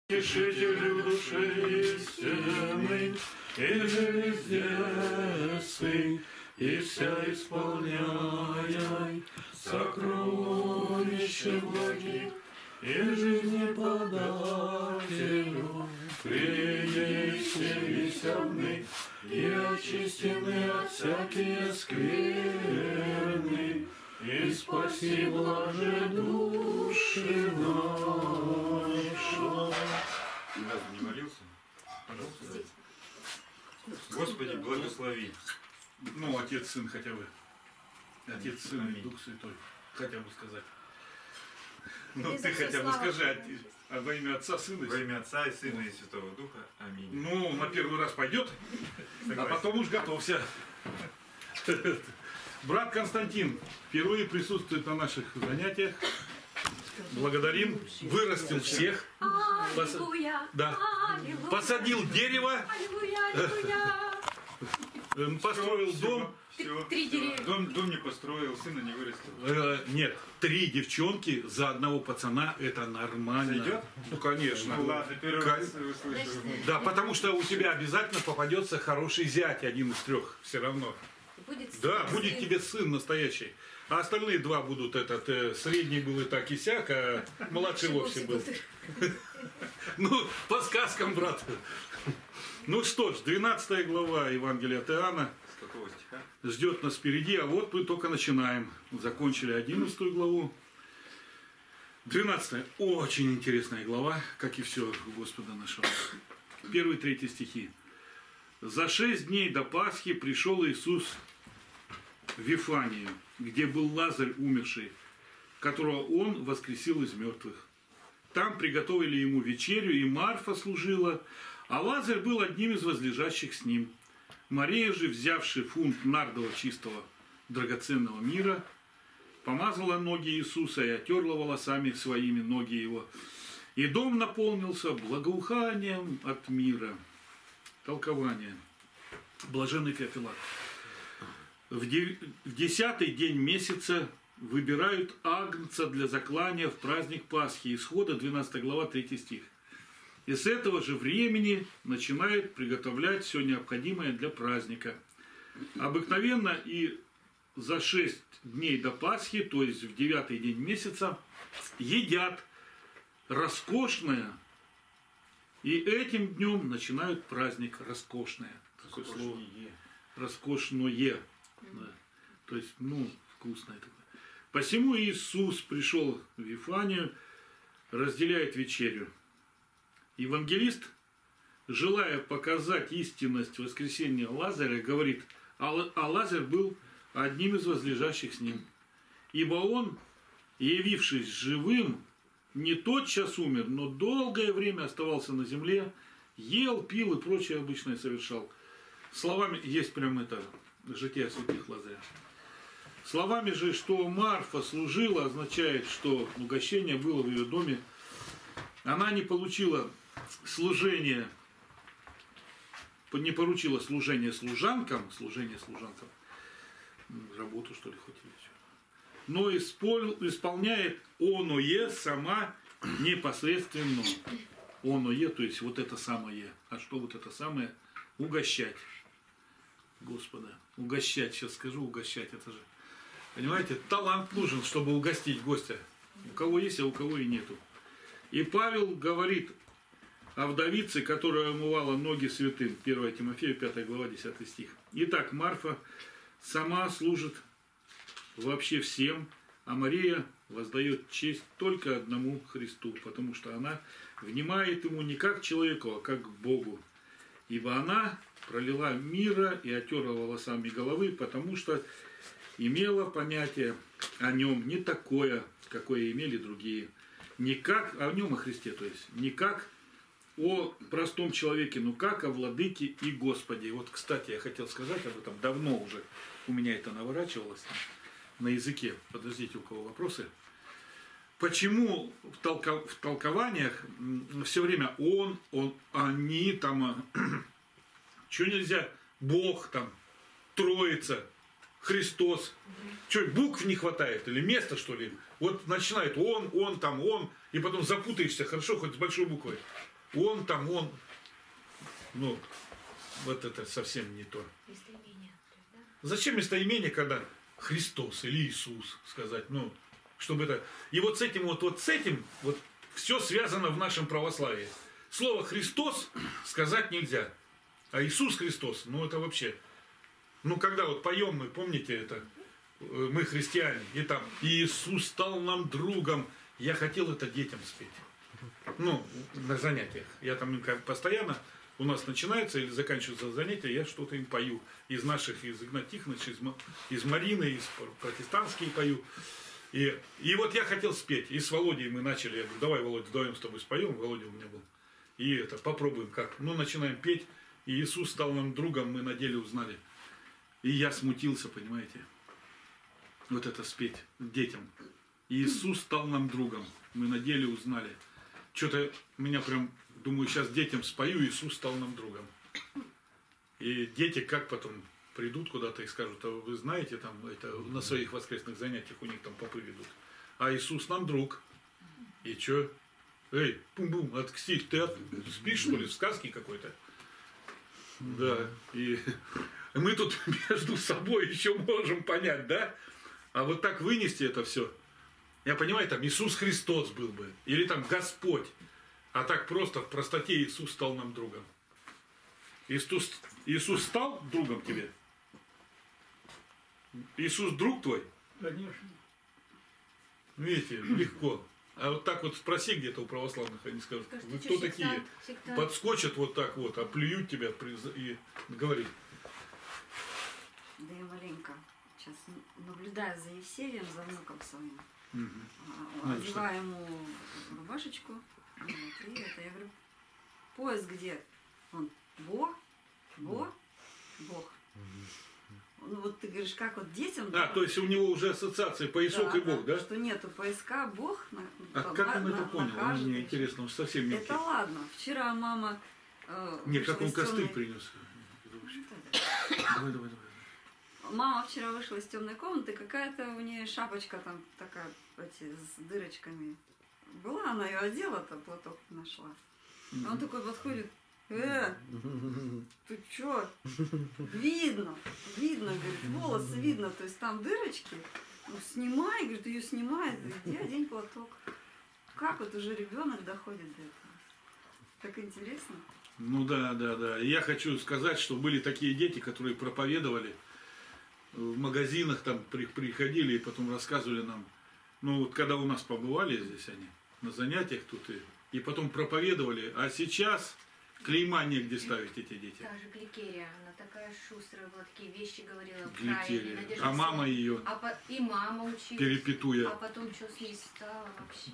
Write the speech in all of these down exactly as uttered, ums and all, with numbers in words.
Утешителю души истинный, и же везде сын, и вся исполняй сокровища благих, и жизни подателю, принеси весенный, и очистены от всякие скверны, и спаси блаже души наша. Разве не молился? Пожалуйста. Господи, благослови. Ну, Отец, Сын хотя бы. Отец, Сын и Дух Святой. Хотя бы сказать. Ну, ты хотя бы скажи, а во имя Отца, Сына и Во имя Отца и Сына и Святого Духа. Аминь. Ну, на первый раз пойдет, а потом уж готовься. Брат Константин впервые присутствует на наших занятиях. Благодарим. Вырастил всех. Пос... Да. Посадил дерево. Построил все, дом. Все, Три все. деревья. Дом, дом не построил, сына не вырастил. Э, нет, три девчонки за одного пацана, это нормально. Сойдет? Ну, конечно. Ну ладно, первый Ка- раз услышал. Да, потому что у тебя обязательно попадется хороший зять, один из трех, все равно. Будет Да, сын. будет тебе сын настоящий. А остальные два будут этот, э, средний был и так и сяк, а младший вовсе был. Ну, по сказкам, брат. Ну что ж, двенадцатая глава Евангелия от Иоанна С какого стиха? ждет нас впереди, а вот мы только начинаем. Закончили одиннадцатую главу. двенадцатая. Очень интересная глава, как и все Господа нашего. Первый, третий стихи. За шесть дней до Пасхи пришел Иисус в Вифанию, где был Лазарь умерший, которого Он воскресил из мертвых. Там приготовили ему вечерю, и Марфа служила, а Лазарь был одним из возлежащих с ним. Мария же, взявши фунт нардового чистого драгоценного мира, помазала ноги Иисуса и отерла волосами своими ноги его. И дом наполнился благоуханием от мира. Толкование. Блаженный Феофилакт. В десятый день месяца выбирают агнца для заклания в праздник Пасхи. Исхода двенадцатая глава, третий стих. И с этого же времени начинают приготовлять все необходимое для праздника. Обыкновенно и за шесть дней до Пасхи, то есть в девятый день месяца, едят роскошное. И этим днем начинают праздник роскошное. Такое слово. Роскошное. Да. То есть, ну, вкусное такое. Посему Иисус пришел в Вифанию, разделяет вечерю. Евангелист, желая показать истинность воскресения Лазаря, говорит, а Лазарь был одним из возлежащих с ним. Ибо он, явившись живым, не тотчас умер, но долгое время оставался на земле, ел, пил и прочее обычное совершал. Словами, есть прям это, жития святых Лазаря. Словами же, что Марфа служила, означает, что угощение было в ее доме. Она не получила служение, не поручила служение служанкам, служение служанкам, работу, что ли, хоть или что, но исполняет оное сама непосредственно. Оное, то есть вот это самое. А что вот это самое? Угощать. Господа, угощать, сейчас скажу, угощать, это же, понимаете, талант нужен, чтобы угостить гостя. У кого есть, а у кого и нету. И Павел говорит о вдовице, которая омывала ноги святым. первое Тимофею, пятая глава, десятый стих. Итак, Марфа сама служит вообще всем, а Мария воздает честь только одному Христу, потому что она внимает ему не как человеку, а как Богу. Ибо она пролила мира и отерла волосами головы, потому что имела понятие о нем не такое, какое имели другие. Не как о нем, о Христе, то есть, не как о простом человеке, но как о владыке и Господе. Вот, кстати, я хотел сказать об этом, давно уже у меня это наворачивалось на языке. Подождите, у кого вопросы? Почему в, толков, в толкованиях все время он, он, они, там, что нельзя, Бог, там, Троица, Христос. Что, букв не хватает или места, что ли? Вот начинает он, он, там, он, и потом запутаешься, хорошо, хоть с большой буквой. он там, он. Ну, вот это совсем не то. Местоимение, то есть, да? Зачем местоимение, когда Христос или Иисус сказать, ну, чтобы это... И вот с этим, вот, вот с этим, вот все связано в нашем православии. Слово Христос сказать нельзя. А Иисус Христос, ну это вообще... Ну, когда вот поем мы, помните это, мы христиане, и там Иисус стал нам другом. Я хотел это детям спеть. Ну, на занятиях. Я там как постоянно, у нас начинается или заканчивается занятие, я что-то им пою. Из наших, из Игната Тихоновича, из, из Марины, из протестантские пою. И, и вот я хотел спеть. И с Володей мы начали. Я говорю, давай, Володя, вдвоем с тобой споем. Володя у меня был. И это, попробуем как. Ну, начинаем петь. И Иисус стал нам другом, мы на деле узнали. И я смутился, понимаете. Вот это спеть детям. Иисус стал нам другом. Мы на деле узнали. Что-то меня прям, думаю, сейчас детям спою, Иисус стал нам другом. И дети как потом придут куда-то и скажут, а вы знаете, там, это на своих воскресных занятиях у них там попы ведут. А Иисус нам друг. И что? Эй, пум-бум, отксить, ты от... спишь, что ли, в сказке какой-то? Да. И мы тут между собой еще можем понять, да? А вот так вынести это все. Я понимаю, там Иисус Христос был бы. Или там Господь. А так просто в простоте Иисус стал нам другом. Иисус, Иисус стал другом тебе? Иисус друг твой? Конечно. Видите, легко. А вот так вот спроси где-то у православных, они скажут, Скажите, вы что, кто сектант, такие? сектант? Подскочат вот так вот, оплюют тебя и говорят. Да я маленько сейчас наблюдаю за Евсевием, за внуком своим. Угу. А, одеваю ему рубашечку. Вот, и это, я говорю, пояс где? Он, Бог, Бог, Бог. Ну вот ты говоришь, как вот детям... А, да, то есть у него уже ассоциации поясок да, и Бог, да? Что нету поиска, Бог на, А на, как он на, это на понял? каждый. Мне интересно, он совсем мелкий. Это ладно. Вчера мама... Э, Нет, как вышла он из костыль темной- принес. Ну, да. Давай, давай, давай. Мама вчера вышла из темной комнаты, какая-то у нее шапочка там такая, эти, с дырочками была, она ее одела, там платок нашла. А он такой подходит, э, ты чё? Видно, видно, говорит, волосы видно, то есть там дырочки, ну снимай, говорит, ее снимает, иди одень платок. Как вот уже ребенок доходит до этого? Так интересно. Ну да, да, да. И я хочу сказать, что были такие дети, которые проповедовали в магазинах, там при- приходили и потом рассказывали нам. Ну вот когда у нас побывали здесь они, на занятиях тут и, и потом проповедовали, а сейчас клейма негде ставить эти дети. Та же Гликерия, она такая шустрая была, такие вещи говорила. Гликерия. правильные, Надежда А мама Алексеевна. ее, А по- и мама училась. перепетуя. А потом что с ней стало вообще?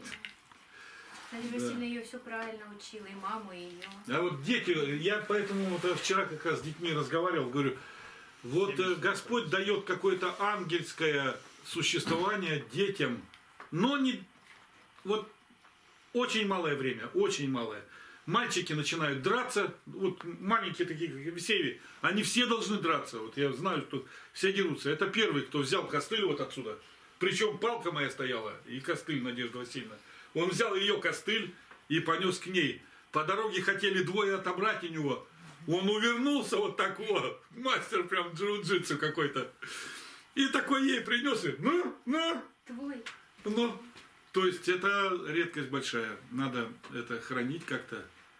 Надежда Васильевна ее все правильно учила, и маму, и ее. А вот дети, я поэтому вот вчера как раз с детьми разговаривал, говорю, вот э, Господь дает какое-то ангельское существование детям, но не вот очень малое время, очень малое. Мальчики начинают драться, вот маленькие такие, как Евсевий, они все должны драться. Вот я знаю, что все дерутся. Это первый, кто взял костыль вот отсюда. Причем палка моя стояла, и костыль Надежда Васильевна. Он взял ее костыль и понес к ней. По дороге хотели двое отобрать у него. Он увернулся вот так вот. Мастер прям джиу-джитсу какой-то. И такой ей принес. И, ну, ну, Твой. ну. То есть это редкость большая. Надо это хранить как-то.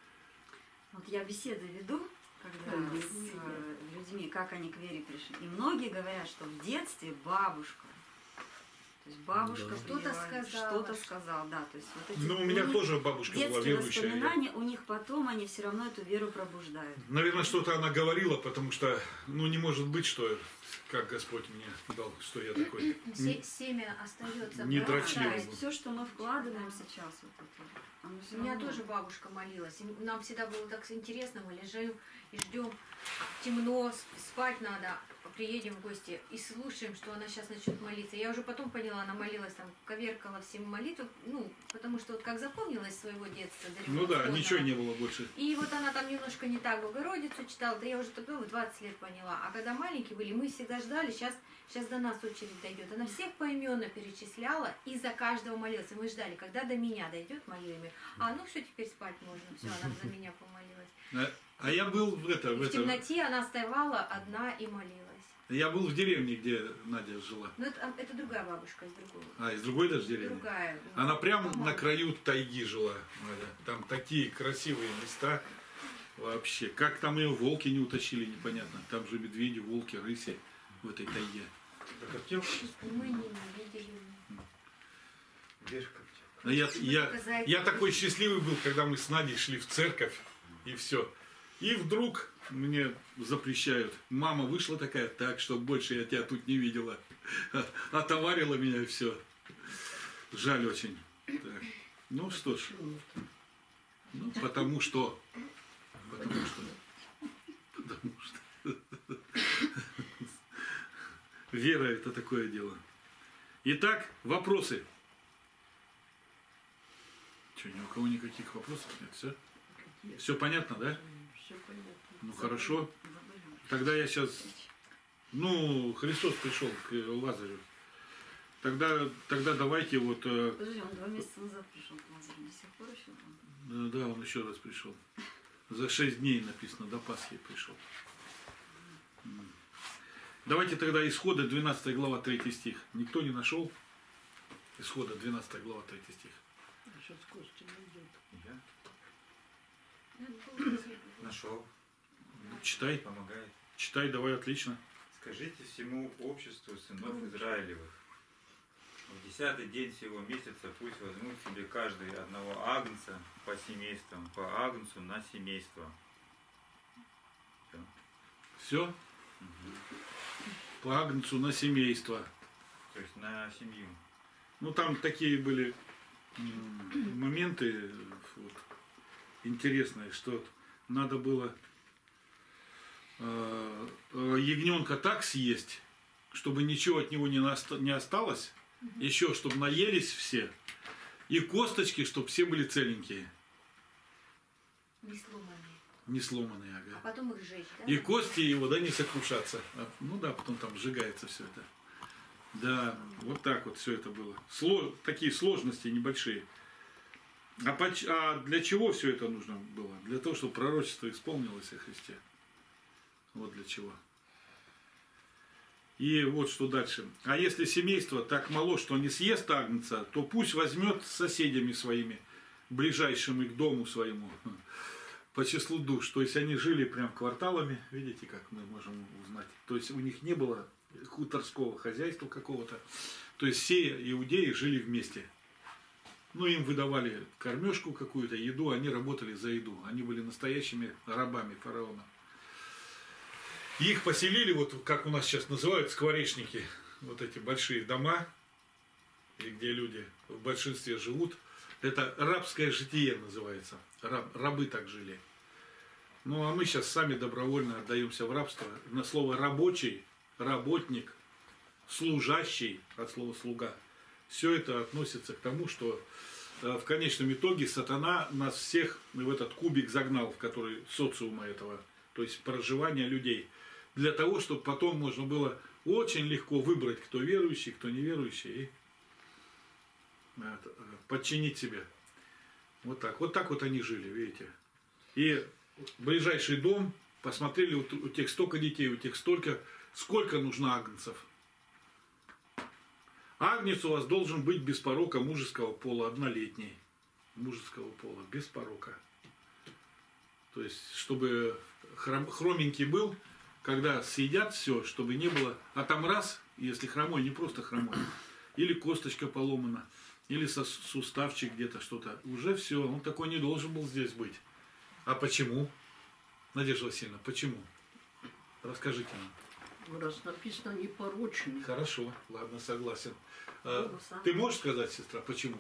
Вот я беседы веду, когда Да. с э, людьми, как они к вере пришли. И многие говорят, что в детстве бабушка, то есть бабушка Да. Что-то прививала, сказала. что-то сказал, да, то есть вот эти Ну, у меня них тоже бабушка была детские верующая. Я- воспоминания, у них потом они все равно эту веру пробуждают. Наверное, что-то она говорила, потому что, ну, не может быть, что как Господь мне дал, что я такой. Се- семя остается. Не Да, дрочливый то есть был. все, что мы вкладываем сейчас, вот это, оно всё У меня равно. тоже бабушка молилась. И нам всегда было так интересно, мы лежим и ждем. Темно, сп- спать надо. Приедем в гости и слушаем, что она сейчас начнет молиться. Я уже потом поняла, она молилась, там, коверкала все молитвы, ну, потому что вот как запомнилась своего детства. до Ну да, революционного. ничего не было больше. И вот она там немножко не так Богородицу читала, да я уже тогда в двадцать лет поняла. А когда маленькие были, мы всегда ждали, сейчас, сейчас до нас очередь дойдет. Она всех поименно перечисляла и за каждого молилась. И мы ждали, когда до меня дойдет молитвами. А ну все, теперь спать можно. Все, она за меня помолилась. А, а я был в, это, в, И в это, темноте она вставала одна и молилась. я был в деревне, где Надя жила. Но это, это другая бабушка из другого. А, из другой даже деревни? Другая. ну, Она прямо по-моему. на краю тайги жила, Надя. Там такие красивые места вообще. Как там ее волки не утащили, непонятно. Там же медведи, волки, рыси в этой тайге. Прокоптил? Мы не видели. Вверх коптил. А я, я, Показать. я такой счастливый был, когда мы с Надей шли в церковь, и все. И вдруг мне запрещают. Мама вышла такая, так, что больше я тебя тут не видела. Отоварила меня и все. Жаль очень. Так. Ну что ж. Ну, потому что. Потому что. Потому что. Вера это такое дело. Итак, вопросы. Что, ни у кого никаких вопросов нет? Все? Все понятно, да? Все понятно. Ну хорошо. Забыли. Тогда я сейчас. Ну, Христос пришел к Лазарю. Тогда, тогда давайте вот. э, Подожди, он два месяца назад пришел к Лазарю, до сих пор еще там. э, Да, он еще раз пришел. За шесть дней написано, до Пасхи пришел. М. Давайте тогда Исхода, двенадцатая глава, третий стих. Никто не нашел? Исхода, двенадцатая глава, третий стих. Сейчас Костя найдет. Я нашел. Читай, Помогает. читай, давай, отлично. Скажите всему обществу сынов Израилевых. В десятый день сего месяца пусть возьмут себе каждый одного агнца по семействам, по агнцу на семейство. Всё. Все? По агнцу на семейство. То есть на семью. Ну, там такие были м, моменты вот, интересные, что надо было э, э, ягненка так съесть, чтобы ничего от него не, наста- не осталось, еще чтобы наелись все, и косточки, чтобы все были целенькие, Не сломанные. не сломанные, А ага. потом их сжечь, да? И кости его, да, не сокрушаться. А, ну да, потом там сжигается все это. Да, вот так вот все это было. Сло- такие сложности небольшие. А, поч- а для чего все это нужно было? Для того, чтобы пророчество исполнилось о Христе. Вот для чего. И вот что дальше. А если семейство так мало, что не съест агнца, то пусть возьмет с соседями своими, ближайшими к дому своему, по числу душ. То есть они жили прям кварталами, видите, как мы можем узнать. То есть у них не было хуторского хозяйства какого-то. То есть все иудеи жили вместе. Ну, им выдавали кормежку какую-то, еду, они работали за еду. Они были настоящими рабами фараона. И их поселили, вот как у нас сейчас называют, скворечники. Вот эти большие дома, и где люди в большинстве живут. Это рабское житие называется. Раб, рабы так жили. Ну, а мы сейчас сами добровольно отдаемся в рабство. На слово рабочий, работник, служащий, от слова слуга. Все это относится к тому, что э, в конечном итоге сатана нас всех в этот кубик загнал, в который социума этого, то есть проживания людей. Для того, чтобы потом можно было очень легко выбрать, кто верующий, кто неверующий, и э, подчинить себе. Вот так. Вот так вот они жили, видите. И ближайший дом, посмотрели, вот у тех столько детей, у тех столько, сколько нужно агнцев. Агнец у вас должен быть без порока мужеского пола, однолетний. Мужеского пола, без порока. То есть, чтобы хром, хроменький был, когда съедят все, чтобы не было... А там раз, если хромой, не просто хромой, или косточка поломана, или сос- суставчик где-то что-то, уже все, он такой не должен был здесь быть. А почему? Надежда Васильевна, почему? Расскажите нам. Раз написано непорочный. Хорошо, ладно, согласен. А, Богу сам. ты можешь сказать, сестра, почему?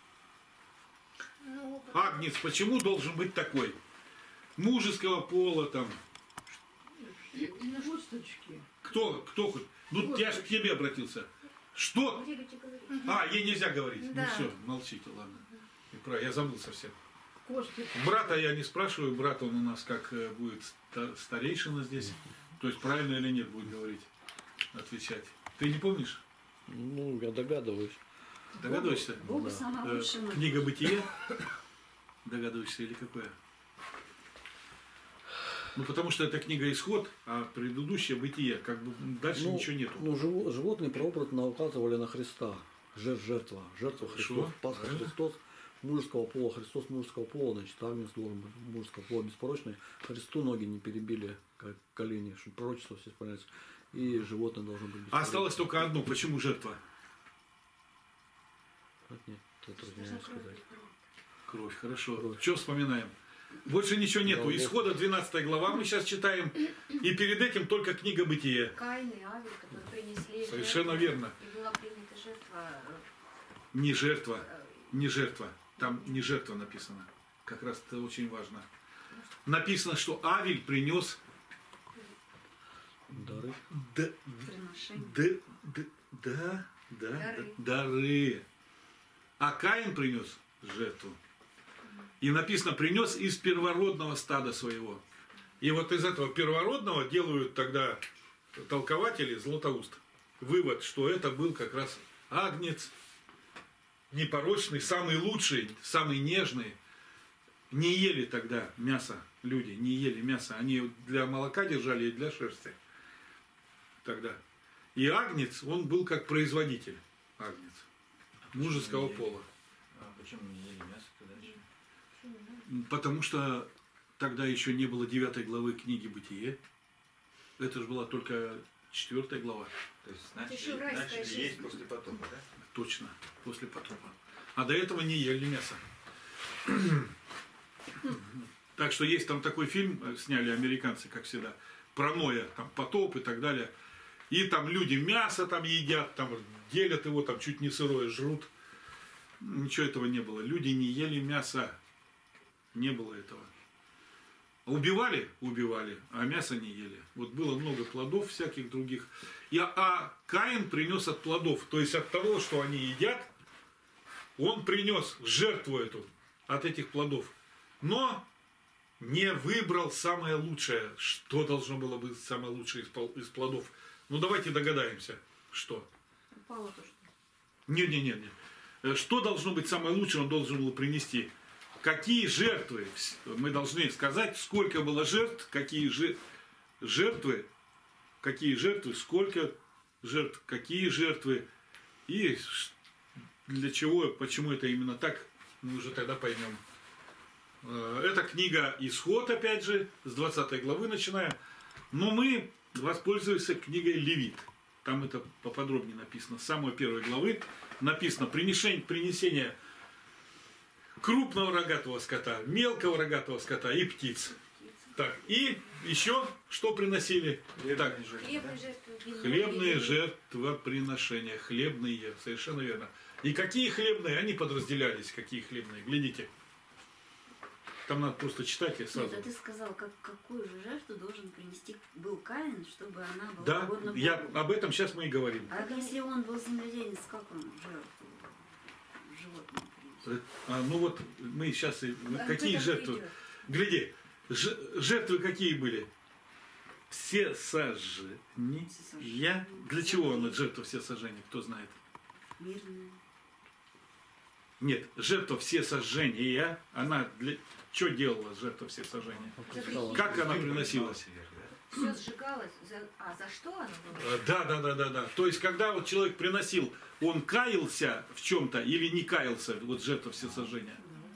Ну, Агнец почему должен быть такой? Мужеского пола там. Косточки. Кто, кто хоть? Ну, я же к тебе обратился. Что? Будете говорить. А, ей нельзя говорить. Да. Ну все, молчите, ладно. И про- Я забыл совсем. Костя, Брата я не спрашиваю, брат он у нас как э, будет ста- старейшина здесь. То есть правильно или нет будет говорить, отвечать. Ты не помнишь? Ну, я догадываюсь. Догадываешься? Богу Да. самое Э, лучшее. мы- Книга Бытие? Догадываешься или какое? Ну, потому что это книга Исход, а предыдущее Бытие, как бы дальше Ну, ничего нету. Ну, живо- животные прообразно указывали на Христа. Жертв, жертва. Жертва Хорошо. Христос. Пасха Правильно. Христос мужеского пола. Христос мужеского пола, значит, агнец должен быть мужеского пола беспорочный. Христу ноги не перебили, как колени, чтобы пророчество все исполняется. И животное должно быть А беспорочным. осталось только одно. Почему жертва? Нет, нет, это Что труднее за кровь? сказать. Кровь, хорошо. Кровь. Что вспоминаем? Больше ничего нету. Да, Исхода двенадцатая глава мы сейчас читаем. И перед этим только книга Бытие. Каин и Авель, которые принесли Совершенно жертву, верно. И была принята жертва. Не жертва. э, Не жертва. Там не жертва написано. Как раз это очень важно. Написано, что Авель принес Дары. д- Приношение. д- д- да, да, Дары. да, дары. А Каин принес жертву. И написано, принес из первородного стада своего. И вот из этого первородного делают тогда толкователи Златоуст вывод, что это был как раз агнец, непорочный, самый лучший, самый нежный. Не ели тогда мясо люди, не ели мясо. Они для молока держали и для шерсти тогда. И агнец, он был как производитель. Агнец. Мужеского пола. А почему не ели мясо дальше? Потому что тогда еще не было девятой главы книги Бытие. Это же была только четвертая глава. То есть Это начали, еще райская начали жизнь. есть после потопа, да? Точно, после потопа. А до этого не ели мясо. Так что есть там такой фильм, э, сняли американцы, как всегда, про Ноя, там потоп и так далее. И там люди мясо там едят, там делят его, там чуть не сырое жрут. Ничего этого не было. Люди не ели мясо. Не было этого. Убивали? Убивали, а мясо не ели. Вот было много плодов всяких других. И, а Каин принес от плодов, то есть от того, что они едят, он принес жертву эту от этих плодов. Но не выбрал самое лучшее. Что должно было быть самое лучшее из пол- из плодов? Ну давайте догадаемся, что. Упало то, что. Нет, нет, нет, нет. Что должно быть самое лучшее, он должен был принести? Какие жертвы? Мы должны сказать, сколько было жертв, какие жи- жертвы, какие жертвы, сколько жертв, какие жертвы и ш- для чего, почему это именно так, мы уже тогда поймем. Э, Это книга Исход, опять же, с двадцатой главы начиная. Но мы воспользуемся книгой Левит. Там это поподробнее написано. С самой первой главы написано принесение, принесение крупного рогатого скота, мелкого рогатого скота и птиц. Так, и еще что приносили? Так, Хлебные жертвы. вино, хлебные вино. жертвоприношения, хлебные, совершенно верно. И какие хлебные? Они подразделялись, какие хлебные. Глядите. Там надо просто читать, я сразу. Нет, а ты сказал, как, какую же жертву должен принести был Каин, чтобы она была Да, угодна я Богу? об этом сейчас мы и говорим. А если он был земледельец, как он жертву животное принес? А, ну вот мы сейчас и- А какие об этом жертвы? идет. Гляди, ж- жертвы какие были? Все сожжения. Для чего она жертва все сожжения? Кто знает? Мирное. Нет, жертва все сожжения, она для что делала жертва все сожжения? Опускала. Как она приносилась? Все сжигалось. За... А за что оно было? Э, Да, да, да, да, да. То есть, когда вот человек приносил, он каялся в чем-то или не каялся, вот жертва все сожжения.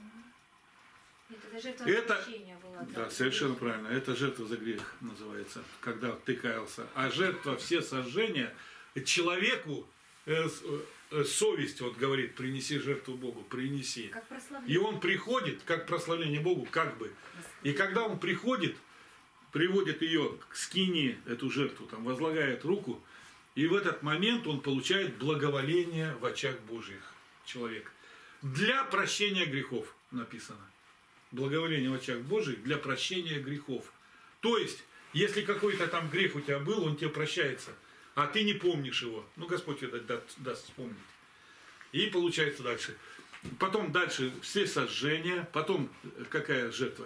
Это жертва Это- отпущения была. Да, совершенно правильно. Это жертва за грех называется, когда ты каялся. А жертва все сожжения человеку э, с- э, совесть вот говорит, принеси жертву Богу, принеси. Как И прославление. он приходит, как прославление Богу, как бы. И когда он приходит, приводит ее к скинии, эту жертву, там, возлагает руку, и в этот момент он получает благоволение в очах Божьих, человек. Для прощения грехов написано. Благоволение в очах Божьих для прощения грехов. То есть, если какой-то там грех у тебя был, он тебе прощается. а ты не помнишь его. Ну, Господь тебе даст, даст вспомнить. И получается дальше. Потом дальше все сожжения. Потом какая жертва?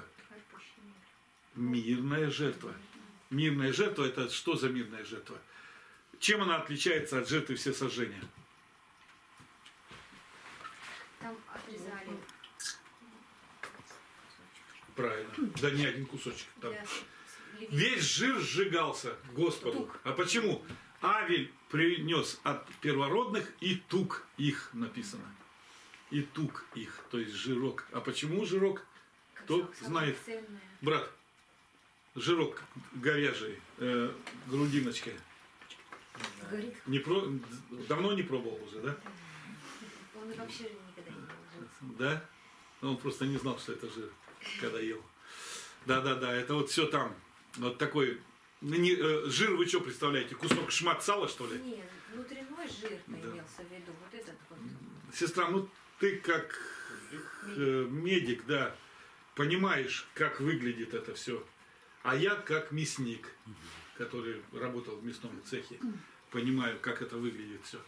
Мирная жертва. Мирная жертва, это что за мирная жертва? Чем она отличается от жертвы все сожжения? Там отрезали. Правильно. Да не один кусочек. Там. для левит. Весь жир сжигался Господу. Тук. А почему? Авель принес от первородных и тук их написано. И тук их, то есть жирок. А почему жирок? Кто Самое знает? ценное. Брат, жирок говяжий, э, грудиночка. Горит. Не про... Давно не пробовал уже, да? Он вообще никогда не был. Да? Ну, он просто не знал, что это жир, когда ел. Да-да-да, это вот все там. Вот такой... Не, э, жир вы что представляете? Кусок шмат сала, что ли? Нет, внутренной жир Да. имелся в виду. Вот этот вот. Сестра, ну ты как э, медик, да, понимаешь, как выглядит это все. А я как мясник, который работал в мясном цехе, понимаю, как это выглядит все.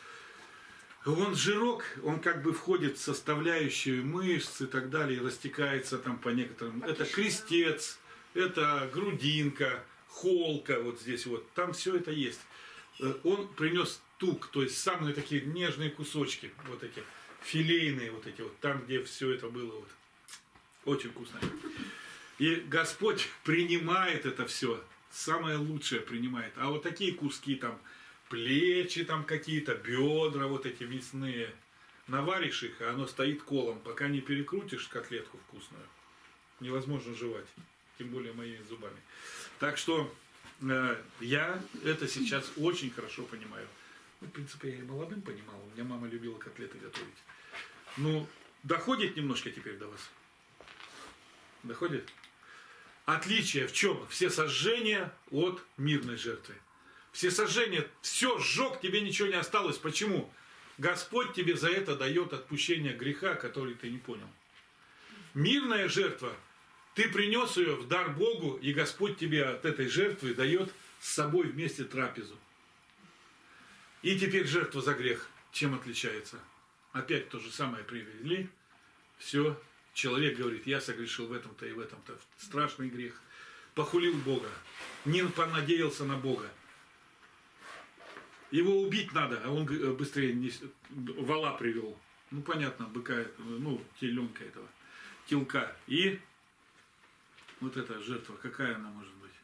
Он жирок, он как бы входит в составляющую мышц и так далее, и растекается там по некоторым. Это крестец, это грудинка, холка вот здесь вот, там все это есть. Э, Он принес тук, то есть самые такие нежные кусочки, вот эти филейные вот эти вот, там где все это было вот. Очень вкусно. И Господь принимает это все, самое лучшее принимает. А вот такие куски там, плечи там какие-то, бедра вот эти мясные, наваришь их, а оно стоит колом, пока не перекрутишь котлетку вкусную, невозможно жевать, тем более моими зубами. Так что э, я это сейчас очень хорошо понимаю. Ну, в принципе, я и молодым понимал, у меня мама любила котлеты готовить. Ну, доходит немножко теперь до вас? Доходит? Отличие в чем? Все сожжения от мирной жертвы. Все сожжения, все сжег, тебе ничего не осталось. Почему? Господь тебе за это дает отпущение греха, который ты не понял. Мирная жертва, ты принес ее в дар Богу, и Господь тебе от этой жертвы дает с собой вместе трапезу. И теперь жертва за грех. Чем отличается? Опять то же самое привели. Все. Человек говорит, я согрешил в этом-то и в этом-то. Страшный грех. Похулил Бога. Не понадеялся на Бога. Его убить надо, а он быстрее не... вола привел. Ну, понятно, быка, ну, теленка этого. Телка. И вот эта жертва, какая она может быть?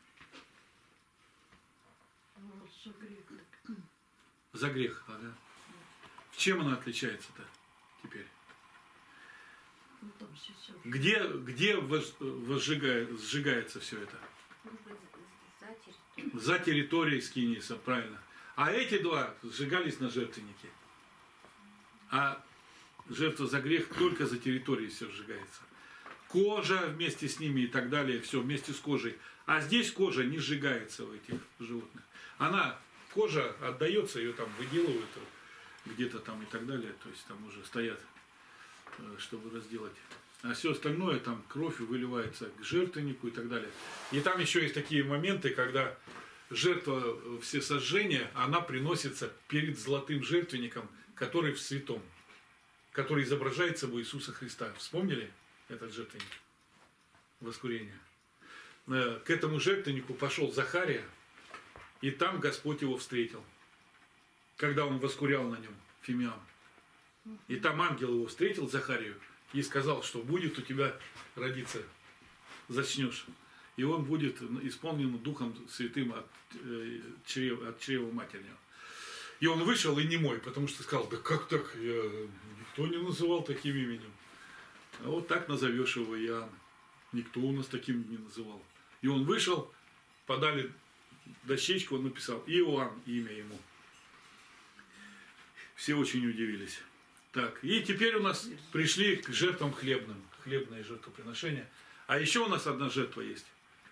Ну, за грех так. За грех, ага. В чем она отличается-то теперь? Ну, там сейчас. Где, где воз- возжигает, сжигается все это? Может быть, за территорию. За территорией Скиниса, правильно. А эти два сжигались на жертвеннике. А жертва за грех только за территорией все сжигается. Кожа вместе с ними и так далее, все вместе с кожей. А здесь кожа не сжигается у этих животных. Она, кожа отдается, ее там выделывают где-то там и так далее. То есть там уже стоят, чтобы разделать. А все остальное, там кровь выливается к жертвеннику и так далее. И там еще есть такие моменты, когда жертва всесожжения, она приносится перед золотым жертвенником, который в святом, который изображает собой Иисуса Христа. Вспомнили этот жертвенник? Воскурение. К этому жертвеннику пошел Захария, и там Господь его встретил, когда он воскурял на нем фимиам. И там ангел его встретил, Захарию, и сказал, что будет у тебя родиться, зачнешь. И он будет исполнен Духом Святым от, э, чрева, от чрева матернего. И он вышел и немой, потому что сказал, да как так, я никто не называл таким именем. А вот так назовешь его Иоанн. Никто у нас таким не называл. И он вышел, подали дощечку, он написал Иоанн, имя ему. Все очень удивились. Так, и теперь у нас пришли к жертвам хлебным. Хлебные жертвоприношения. А еще у нас одна жертва есть.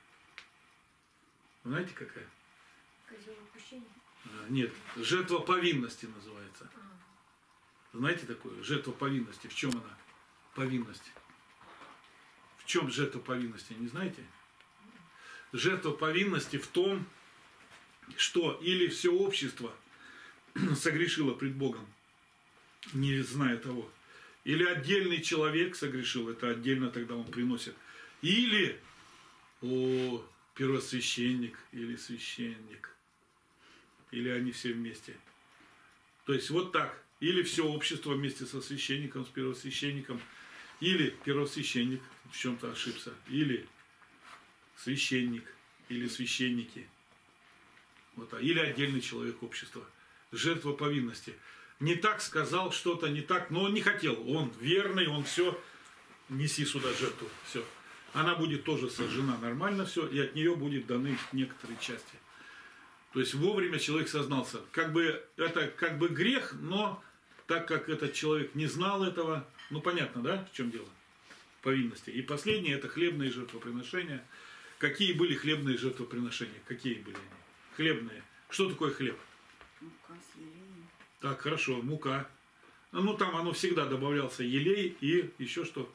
Знаете, какая? Козел отпущения. А, Нет, жертва повинности называется. Знаете такое? Жертва повинности. В чем она? Повинность. В чем жертва повинности? Не знаете? Жертва повинности в том, что или все общество согрешило пред Богом, не зная того, или отдельный человек согрешил, это отдельно тогда он приносит, или о, первосвященник или священник, или они все вместе. То есть вот так, или все общество вместе со священником, с первосвященником, или первосвященник в чем-то ошибся, или священник, или священники, вот, или отдельный человек общества. Жертва повинности. Не так сказал что-то, не так, но он не хотел. Он верный, он все, неси сюда жертву, все. Она будет тоже сожжена нормально все, и от нее будет даны некоторые части. То есть вовремя человек сознался. Как бы это как бы грех, но так как этот человек не знал этого, ну понятно, да, в чем дело? Повинности. И последнее это хлебные жертвоприношения. Какие были хлебные жертвоприношения? Какие были они? Хлебные. Что такое хлеб? Мука с елеем. Так, хорошо, мука. Ну, там оно всегда добавлялся елей и еще что.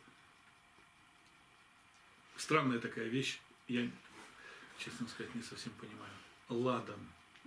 Странная такая вещь. Я, честно сказать, не совсем понимаю. Ладан.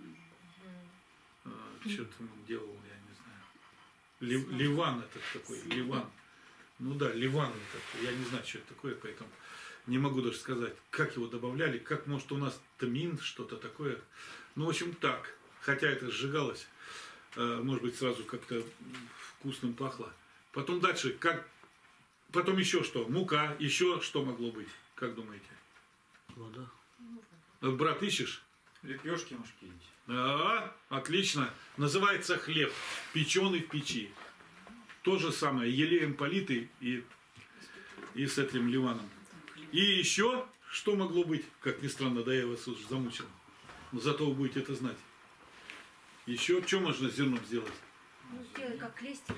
Что-то он делал, я не знаю. Лив, ливан этот такой, ливан. Ну да, ливан этот. Я не знаю, что это такое, поэтому не могу даже сказать, как его добавляли, как, может, у нас тмин, что-то такое. Ну, в общем, так. Хотя это сжигалось, может быть, сразу как-то вкусным пахло. Потом дальше, как... Потом еще что? Мука, еще что могло быть? Как думаете? Вода. Брат, ищешь? Лепешки можешь кинуть. А, отлично. Называется хлеб, печеный в печи. То же самое, елеем политый и, и с этим ливаном. И еще, что могло быть, как ни странно, да я вас уже замучил. Но зато вы будете это знать. Еще, что можно с зерном сделать? Ну, сделай как клейстер.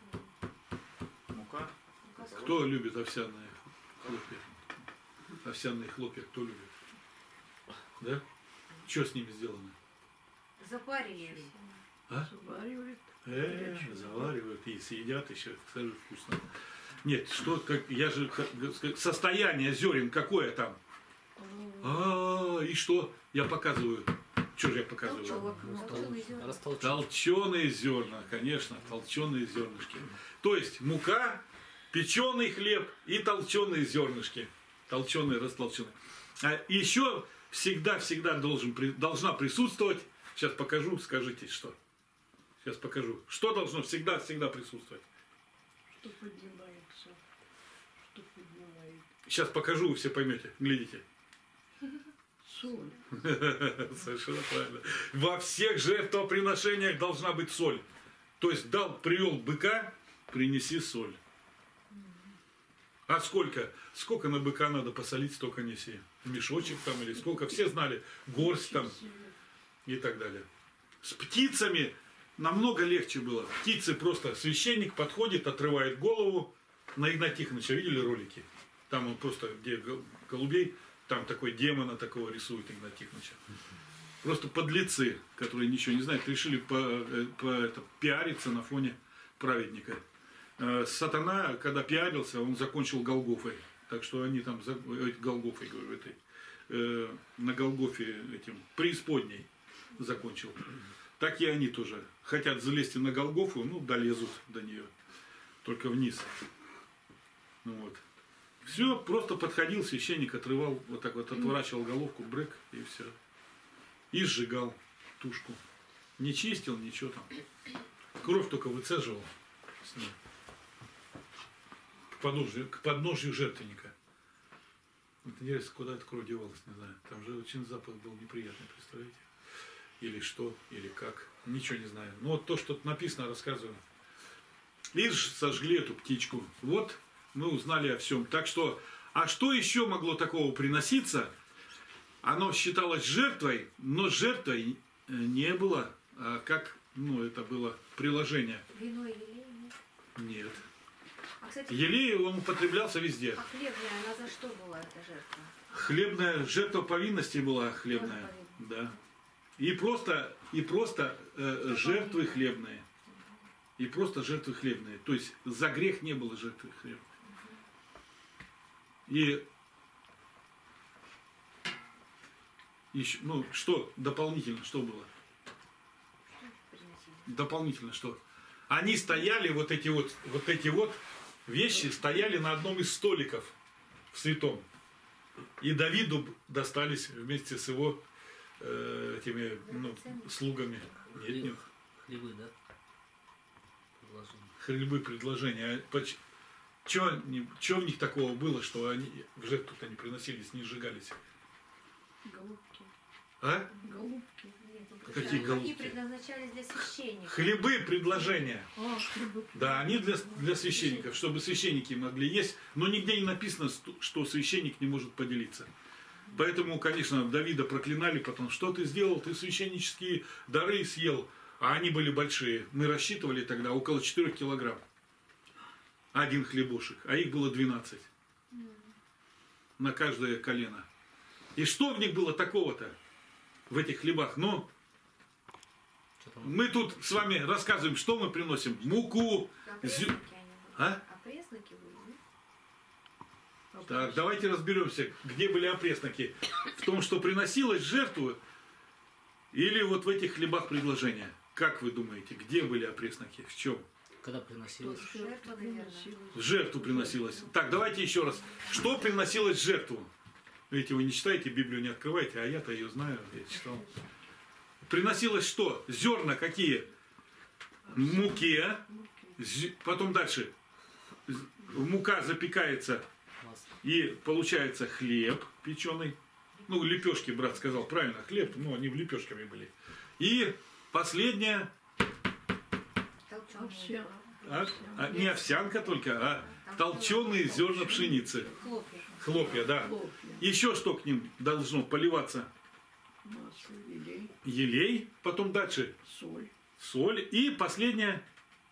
Мука. Кто любит овсяные хлопья? Овсяные хлопья кто любит? Да? Что с ними сделано? Запарили. А? Заваривает. Э, заваривают и съедят еще, скажи, вкусно. Нет, что, как, я же, как, состояние зерен какое там? А, и что? Я показываю. Что же я показываю? Толчок. Толченые зерна. Растолчен. Толченые зерна, конечно, толченые зернышки. То есть мука, печеный хлеб и толченые зернышки. Толченые, растолченые. А еще всегда-всегда должен, должна присутствовать, сейчас покажу, скажите, что. Сейчас покажу. Что должно всегда-всегда присутствовать? Что поднимается. Что поднимает. Сейчас покажу, вы все поймете. Глядите. Соль. Совершенно правильно. Во всех жертвоприношениях должна быть соль. То есть дал, привел быка, принеси соль. А сколько? Сколько на быка надо посолить, столько неси. Мешочек там или сколько? Все знали. Горсть там и так далее. С птицами намного легче было. Птицы просто, священник подходит, отрывает голову. На Игнатия Тихоновича видели ролики? Там он просто, где голубей, там такой демона такого рисует Игнатия Тихоновича. Просто подлецы, которые ничего не знают, решили по, по, это, пиариться на фоне праведника. Сатана, когда пиарился, он закончил Голгофой. Так что они там, Голгофой, говорю, этой, э, на Голгофе этим, преисподней закончил. Так и они тоже хотят залезть на Голгофу, ну, долезут до нее. Только вниз. Ну, вот. Все, просто подходил, священник отрывал, вот так вот отворачивал головку, брык, и все. И сжигал тушку. Не чистил, ничего там. Кровь только выцеживал с ней. К подножию, к подножию жертвенника. Вот интересно, куда эта кровь девалась, не знаю. Там же очень запах был неприятный, представляете? Или что, или как. Ничего не знаю. Но вот то, что написано, рассказываю. И сожгли эту птичку. Вот мы узнали о всем. Так что, а что еще могло такого приноситься? Оно считалось жертвой, но жертвой не было, а как, ну, это было приложение. Вино и елей? Нет. Нет. А, кстати, Елей, он употреблялся везде. а хлебная, она за что была, эта жертва? Хлебная жертва повинности была хлебная. Тоже Да. И просто, и просто э, жертвы хлебные. И просто жертвы хлебные. То есть за грех не было жертвы хлебной. И Еще, ну, что дополнительно, что было? Приносили. Дополнительно что? Они стояли, вот эти вот, вот эти вот вещи стояли на одном из столиков в святом. И Давиду достались вместе с его э, этими ну, слугами. Нет, нет. Хлебы, да? Предложение. Хлебы, предложения. Что в них такого было, что они в жертву-то не приносились, не сжигались? Голубки. А? Голубки. Нет, ну, Какие они голубки? предназначались для священников. Хлебы, предложения. А, хлебы. Да, они для, для священников, чтобы священники могли есть, но нигде не написано, что священник не может поделиться. Поэтому, конечно, Давида проклинали потом, что ты сделал, ты священнические дары съел, а они были большие. Мы рассчитывали тогда около четырёх килограмм. Один хлебушек, а их было двенадцать. На каждое колено. И что в них было такого-то, в этих хлебах? Ну, Что там? мы тут с вами рассказываем, что мы приносим. Муку. Опресноки зю- они были. А? Опресноки были, да? Так, давайте разберемся, где были опресноки. В том, что приносилось в жертву, или вот в этих хлебах предложения. Как вы думаете, где были опресноки? В чем? Когда приносилось? Жертва, наверное. В жертву приносилось. Так, давайте еще раз. Что приносилось в жертву? Видите, вы не читаете, Библию не открываете, а я-то ее знаю, я читал. Приносилось что? Зерна какие? Муке. З- Потом дальше. З- Мука запекается, Масло. и получается хлеб печеный. Ну, лепешки, брат сказал, правильно, хлеб, но они в лепешками были. И последнее, Толченые. Овсян- а, а, не овсянка только, а толченые зерна пшеницы. Хлопья. Хлопья, да. Хлопья. Еще что к ним должно поливаться? Масло, елей, Елей, потом дальше соль. соль. И последняя,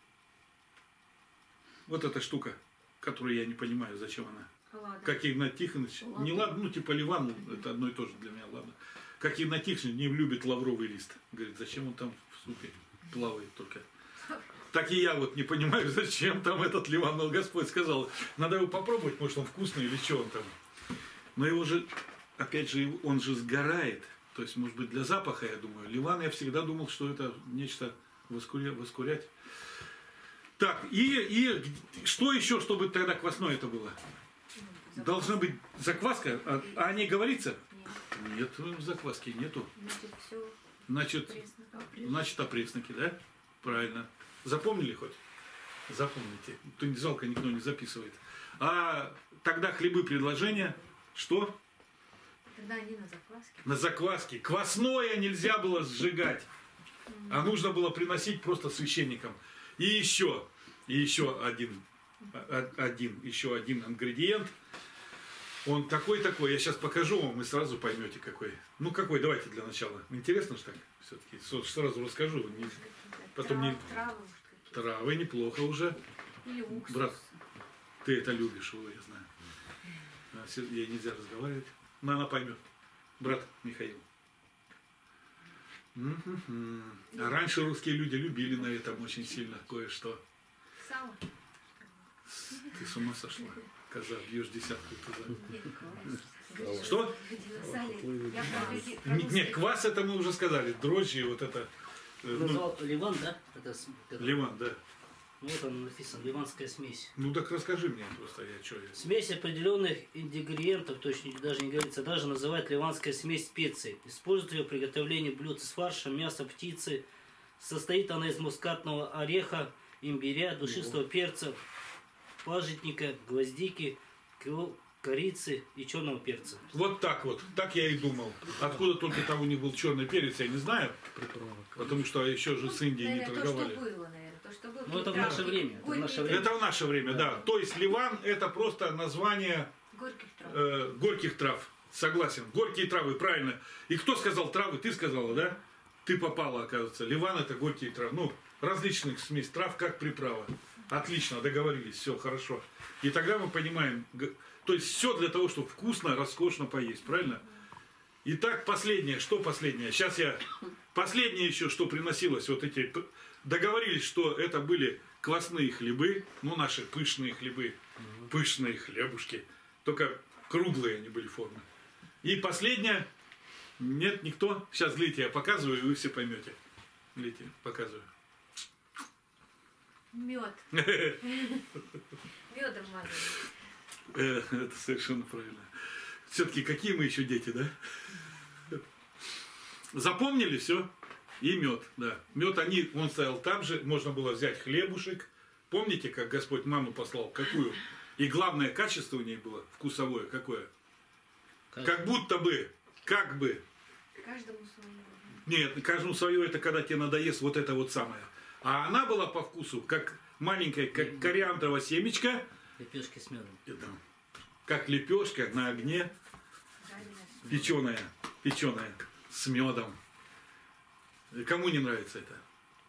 вот эта штука, которую я не понимаю, зачем она. Ладно. Как Игнат Тихонович, не ладно, ну типа Ливан, это одно и то же для меня, ладно. Как Игнат Тихонович не любит лавровый лист. Говорит, зачем он там в супе плавает только. Так и я вот не понимаю, зачем там этот Ливан, но Господь сказал, надо его попробовать, может он вкусный или что он там. Но его же, опять же, он же сгорает. То есть, может быть, для запаха, я думаю. Ливан, я всегда думал, что это нечто воскуря- воскурять. Так, и, и что еще, чтобы тогда квасное это было? Должна быть закваска, а, а о ней говорится? Нет. Нет, закваски нету. Значит, все Значит, пресно. значит опресноки, да? Правильно. Запомнили хоть? Запомните. То не жалко, никто не записывает. А тогда хлебы предложения, что? Тогда они на закваске. На закваске. Квасное нельзя было сжигать, а нужно было приносить просто священникам. И еще, и еще один, а- один, еще один ингредиент. Он такой-такой, я сейчас покажу вам, и сразу поймете какой. Ну какой, давайте для начала. Интересно же так все-таки, сразу расскажу. Не- Потом не- Трав- Травы, может, какие-то. Травы неплохо уже. Или уксус. Брат, ты это любишь, его я знаю. А, с- Ей нельзя разговаривать. Но она поймет. Брат Михаил. М-м-м. А раньше русские люди любили на этом очень сильно кое-что. Сало. Ты с ума сошла? Коза, бьешь десятку туда. Нет, Что? Сали. Я про люди- про Н- русских. Нет, квас это мы уже сказали. Дрожжи, вот это. э, ну, Назвал Ливан, да? Это, с- это- Ливан, да. Ну, вот там написано, ливанская смесь. Ну так расскажи мне просто, я что я. Смесь определенных ингредиентов, точно даже не говорится, даже называют ливанская смесь специй. Используют ее в приготовлении блюд с фаршем, мяса, птицы. Состоит она из мускатного ореха, имбиря, душистого перца, пажитника, гвоздики, ко- корицы и черного перца. Вот так вот, так я и думал. Откуда только там у них был черный перец, я не знаю. Приправа. Потому что еще же с Индией не Наверное, то, торговали. что было, наверное. То, что было. Ну, это в Приправы. наше время, это в Горьких- наше время. Это в наше время, да. То есть Ливан это просто название Горьких трав. э, горьких трав. Согласен. Горькие травы, правильно. И кто сказал травы? Ты сказала, да? Ты попала, оказывается. Ливан это горькие травы. Ну, различных смесь трав, как приправа. Отлично, договорились, все хорошо. И тогда мы понимаем, г- то есть все для того, чтобы вкусно, роскошно поесть, правильно? Итак, последнее, что последнее? Сейчас я, последнее еще, что приносилось, вот эти, п- договорились, что это были квасные хлебы, ну наши пышные хлебы, пышные хлебушки, только круглые они были формы. И последнее, Нет, никто? Сейчас, глядите, я показываю, и вы все поймете. Глядите, показываю. Мед. Медом мазали. Э, Это совершенно правильно. Все-таки какие мы еще дети, да? Запомнили все? И мед, да. Мед они, он стоял там же, можно было взять хлебушек. Помните, как Господь манну послал? Какую? И главное качество у ней было, вкусовое, какое? Как будто бы, как бы. Каждому свое. Нет, каждому свое, это когда тебе надоест вот это вот самое. А она была по вкусу, как маленькая, как кориандровое семечко. Лепешки с медом. Это, как лепешка на огне, печеная, печеная, с медом. Кому не нравится это?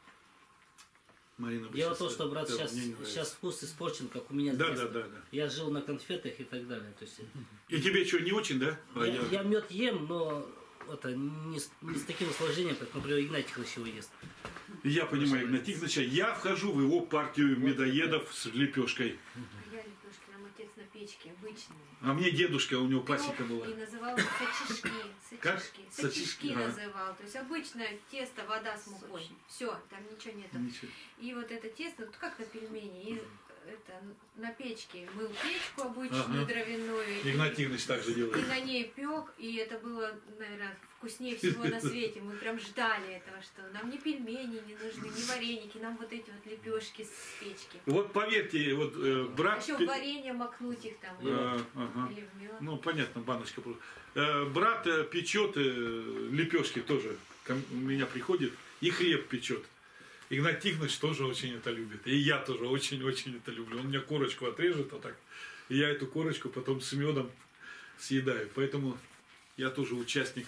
Марина, Дело в том, что, брат, да, сейчас, мне не нравится. сейчас вкус испорчен, как у меня. с Да, детства. да, да, да. Я жил на конфетах и так далее. То есть, И тебе что, не очень, да? А я, я мед ем, но это не с, не с таким усложнением, как, например, Игнатий его ест. Я понимаю, Игнатий Игнатьевича, я вхожу в его партию медоедов с лепешкой. Я лепешки, нам отец на печке, обычные. А мне дедушка, у него пасека была. И называл сачишки. Как? Сачишки. Сачишки, Сачишки ага. называл. То есть обычное тесто, вода с мукой. Все, там ничего нету. Ничего. И вот это тесто, вот как на пельмени, и это на печке мыл печку обычную, Ага. дровяную. Игнатий Игнатьевич так же И делает. на ней пек, и это было, наверное, вкуснее всего на свете. Мы прям ждали этого, что нам ни пельмени не нужны, ни вареники, нам вот эти вот лепешки с печки. Вот поверьте, вот э, А брат... еще в варенье макнуть их там, или, А, ага. или в мед. Ну, понятно, баночка. Э, брат э, печет э, лепешки тоже. Ко м- у меня приходит и хлеб печет. Игнатий Игнатьевич тоже очень это любит. И я тоже очень-очень это люблю. Он мне корочку отрежет вот так. И я эту корочку потом с медом съедаю. Поэтому я тоже участник.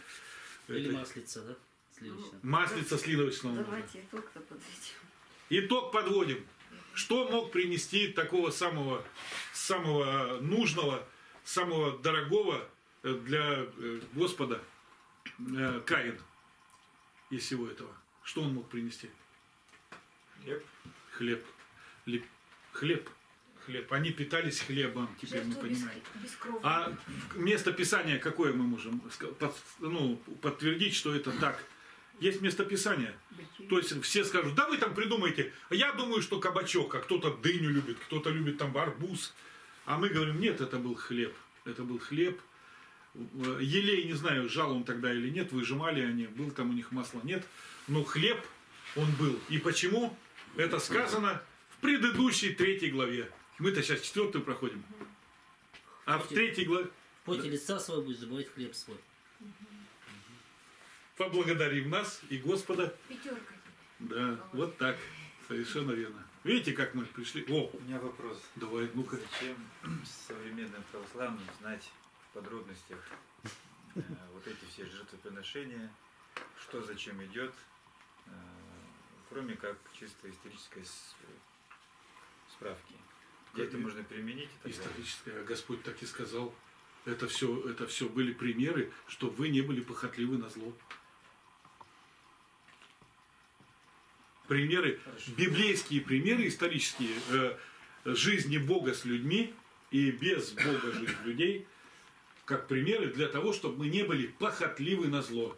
Или этой- маслица, да? Сливочная. Маслица сливочного. можно. Давайте итог-то подведем. Итог подводим. Что мог принести такого самого, самого нужного, самого дорогого э, для э, Господа э, Каин из всего этого? Что он мог принести? Хлеб. Хлеб. Леп- Хлеб. Хлеб. Они питались хлебом, теперь мы Жертву без, понимаем. без крови. А место Писания какое мы можем ска- под- ну, подтвердить, что это так? Есть место Писания. То есть все скажут, да вы там придумаете. А я думаю, что кабачок, а кто-то дыню любит, кто-то любит там арбуз. А мы говорим, нет, это был хлеб. Это был хлеб. Елей, не знаю, жал он тогда или нет, выжимали они, был там у них масло, нет. Но хлеб он был. И почему? Это сказано в предыдущей третьей главе. Мы-то сейчас четвертую проходим. А в третьей главе... В поте лица свой будешь забывать хлеб свой. Поблагодарим нас и Господа. Пятерка. Да, вот так. Совершенно верно. Видите, как мы пришли? О, У меня вопрос. давай, ну-ка. Зачем современным православным знать в подробностях э, вот эти все жертвоприношения, что зачем идет, э, кроме как чисто исторической с- справки? Где это можно применить? и так далее? Историческое. Господь так и сказал. Это все, это все были примеры, чтобы вы не были похотливы на зло. Примеры, Хорошо. библейские примеры исторические э, жизни Бога с людьми и без Бога жизнь людей, как примеры для того, чтобы мы не были похотливы на зло.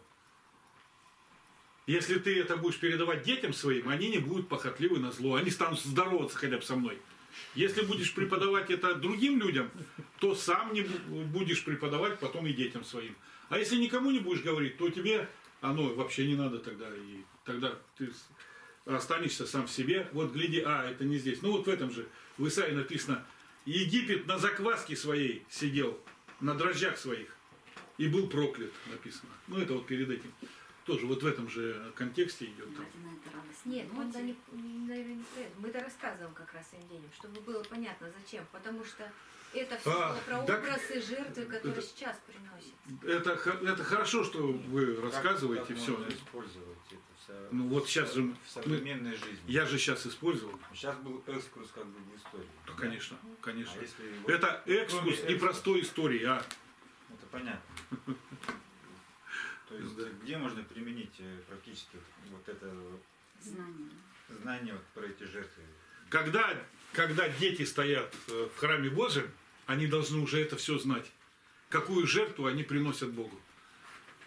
Если ты это будешь передавать детям своим, они не будут похотливы на зло, они станут здороваться хотя бы со мной. Если будешь преподавать это другим людям, то сам не бу- будешь преподавать потом и детям своим. А если никому не будешь говорить, то тебе оно вообще не надо тогда. И тогда ты с- останешься сам в себе. Вот гляди, а, это не здесь. Ну вот в этом же, в Исаии написано, Египет на закваске своей сидел, на дрожжах своих, и был проклят, написано. Ну это вот перед этим. Тоже вот в этом же контексте идет там. Давайте на это радостной Нет, он ноте. да не, наверное, не про это. Мы это рассказываем как раз Евгению, чтобы было понятно зачем. Потому что это все А, про так- образы жертвы, которые это- сейчас приносят. Это, х- это хорошо, что вы рассказываете Как- как все. можно использовать это в со- Ну вот сейчас же в современной жизни. Я же сейчас использовал. Сейчас был экскурс как бы в историю. Да, конечно, конечно. А если вот- Это экскурс кроме не экскурса, простой истории, а Это понятно. То есть Да. где можно применить э, практически вот это Знание. знание вот про эти жертвы? когда, когда дети стоят э, в храме Божьем, они должны уже это все знать. Какую жертву они приносят Богу.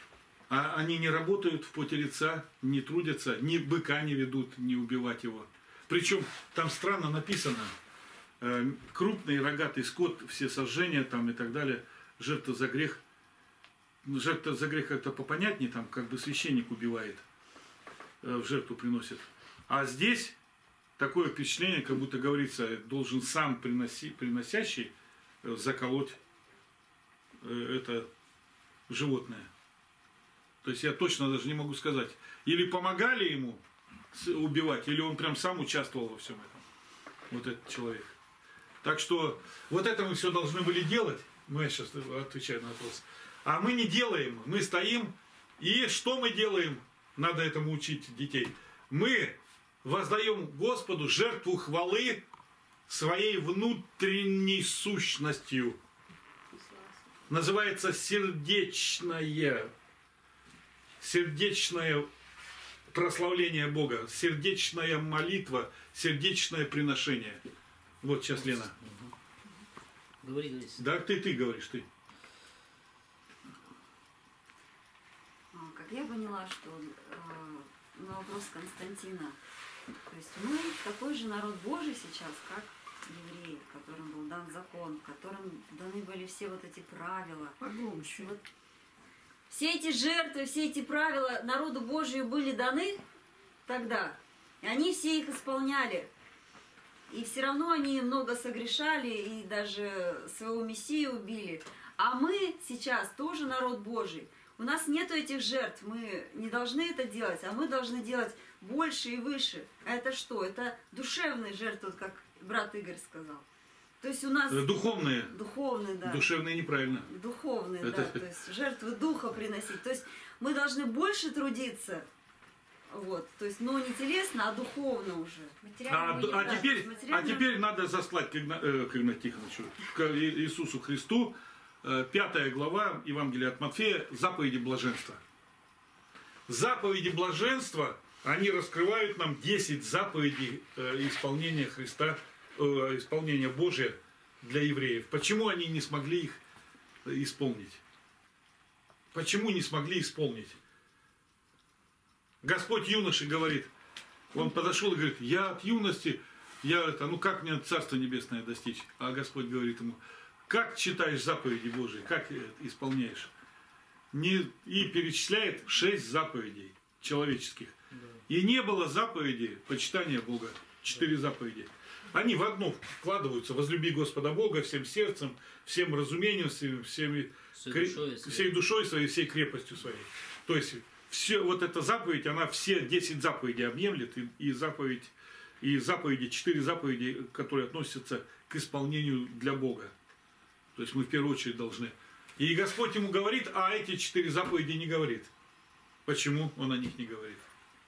А они не работают в поте лица, не трудятся, ни быка не ведут, не убивать его. Причем там странно написано, э, крупный рогатый скот, все сожжения там и так далее, жертва за грех. Жертва за грех как-то попонятнее, там как бы священник убивает, э, в жертву приносит. А здесь такое впечатление, как будто говорится, должен сам приноси, приносящий э, заколоть э, это животное. То есть я точно даже не могу сказать. Или помогали ему убивать, или он прям сам участвовал во всем этом. Вот этот человек. Так что вот это мы все должны были делать. Ну, я сейчас отвечаю на вопрос. А мы не делаем. Мы стоим. И что мы делаем? Надо этому учить детей. Мы воздаем Господу жертву хвалы своей внутренней сущностью. Называется сердечное. Сердечное прославление Бога, сердечная молитва, сердечное приношение. Вот сейчас Лена. Говори, говори. Да, ты, ты говоришь, ты. Как я поняла, что э, на вопрос Константина, то есть мы такой же народ Божий сейчас, как евреи, которым был дан закон, которым даны были все вот эти правила. Погромче. Вот все эти жертвы, все эти правила народу Божию были даны тогда, и они все их исполняли. И все равно они много согрешали, и даже своего Мессию убили. А мы сейчас тоже народ Божий. У нас нету этих жертв, мы не должны это делать, а мы должны делать больше и выше. А это что? Это душевные жертвы, как брат Игорь сказал. То есть у нас... Духовные. Духовные, да. Душевные неправильно. Духовные, это... да. То есть жертвы духа приносить. То есть мы должны больше трудиться. Вот, то есть, но не телесно, а духовно уже. А, а, а, теперь, материально... а теперь надо заслать к, Игна, э, к Игнатию Тихоновичу, к Иисусу Христу, э, пятая глава Евангелия от Матфея, заповеди блаженства. Заповеди блаженства, они раскрывают нам десять заповедей э, исполнения Христа, э, исполнения Божия для евреев. Почему они не смогли их исполнить? Почему не смогли исполнить? Господь юноше говорит, он подошел и говорит, я от юности, я это, ну как мне Царство Небесное достичь? А Господь говорит ему, как читаешь заповеди Божии, как исполняешь? Не, и перечисляет шесть заповедей человеческих. И не было заповедей почитания Бога, четыре заповеди. Они в одно вкладываются, возлюби Господа Бога всем сердцем, всем разумением, всем, всеми, всей, душой, всей душой своей, всей крепостью своей. То есть, все, вот эта заповедь, она все десять заповедей объемлет, и, и, заповедь, и заповеди, четыре заповеди, которые относятся к исполнению для Бога. То есть мы в первую очередь должны. И Господь ему говорит, а эти четыре заповеди не говорит. Почему он о них не говорит?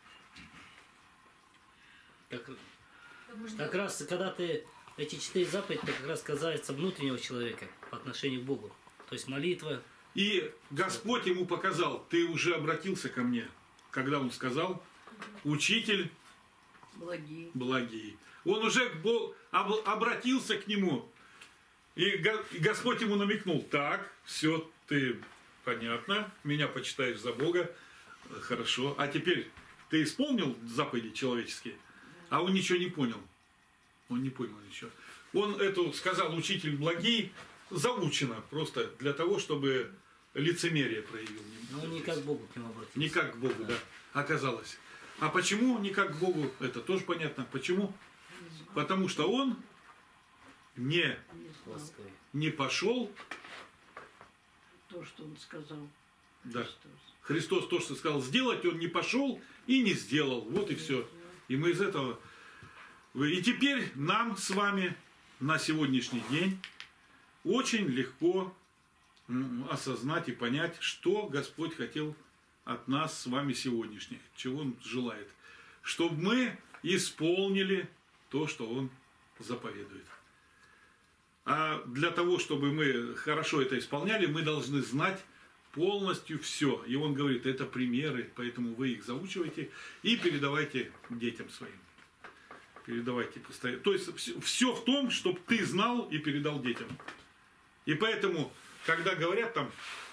Как, как раз, когда ты эти четыре заповеди, это как раз касается внутреннего человека по отношению к Богу. То есть молитва. И Господь ему показал, ты уже обратился ко мне, когда он сказал, учитель благий. благий. Он уже обратился к нему. И Господь ему намекнул, так, все, ты понятно, меня почитаешь за Бога, хорошо. А теперь ты исполнил заповеди человеческие? А он ничего не понял. Он не понял ничего. Он это сказал, учитель благий, заучено просто для того, чтобы лицемерие проявил. Ну, не как к Богу к нему обратился. Не как к Богу, да. да, оказалось. А почему не как к Богу, это тоже понятно. Почему? Потому что он не, не пошел. То, что он сказал. Да. Христос. Христос то, что сказал сделать, он не пошел и не сделал. Вот и все. И мы из этого... И теперь нам с вами на сегодняшний день очень легко осознать и понять, что Господь хотел от нас с вами сегодняшних, чего Он желает. Чтобы мы исполнили то, что Он заповедует. А для того, чтобы мы хорошо это исполняли, мы должны знать полностью все. И Он говорит, это примеры, поэтому вы их заучивайте и передавайте детям своим. Передавайте постоянно. То есть все в том, чтобы ты знал и передал детям. И поэтому, когда говорят там,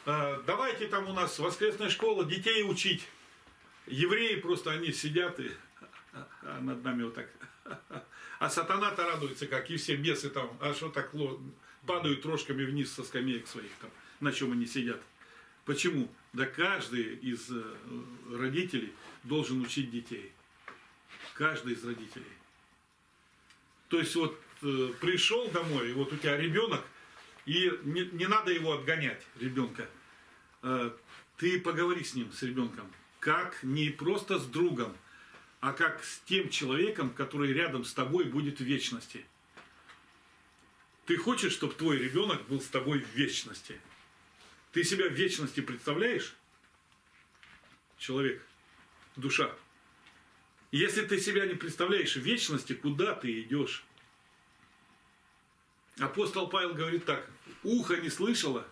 э, давайте там у нас воскресная школа, детей учить. Евреи просто, они сидят и а над нами вот так. А сатана-то радуется, как и все бесы там, а что так падают рожками вниз со скамеек своих там, на чем они сидят. Почему? Да каждый из родителей должен учить детей. Каждый из родителей. То есть вот э, пришел домой, и вот у тебя ребенок, и не, не надо его отгонять, ребенка. Э, ты поговори с ним, с ребенком, как не просто с другом, а как с тем человеком, который рядом с тобой будет в вечности. Ты хочешь, чтобы твой ребенок был с тобой в вечности? Ты себя в вечности представляешь? Человек, душа. Если ты себя не представляешь в вечности, куда ты идешь? Апостол Павел говорит так: ухо не слышало,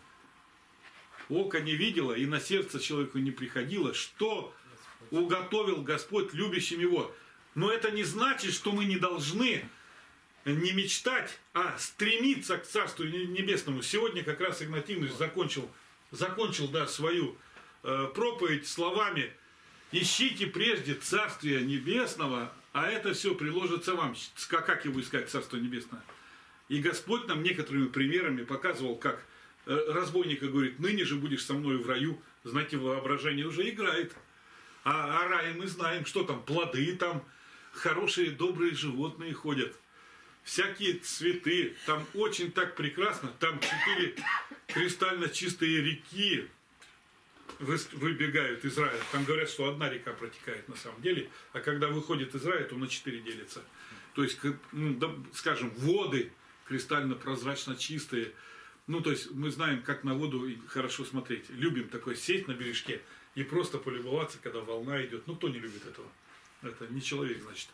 око не видело, и на сердце человеку не приходило, что уготовил Господь любящим его. Но это не значит, что мы не должны не мечтать, а стремиться к Царству Небесному. Сегодня как раз Игнатьевич закончил, закончил да, свою э, проповедь словами: ищите прежде Царствия Небесного, а это все приложится вам. Как его искать, Царство Небесное? И Господь нам некоторыми примерами показывал, как разбойника говорит: ныне же будешь со мной в раю. Знаете, воображение уже играет. А о рае мы знаем, что там плоды, там хорошие, добрые животные ходят. Всякие цветы. Там очень так прекрасно. Там четыре кристально чистые реки выбегают из рая. Там говорят, что одна река протекает на самом деле, а когда выходит из рая, то на четыре делится. То есть, ну, да, скажем, воды кристально прозрачно чистые. Ну, то есть, мы знаем, как на воду хорошо смотреть. Любим такое сесть на бережке и просто полюбоваться, когда волна идет. Ну, кто не любит этого? Это не человек, значит.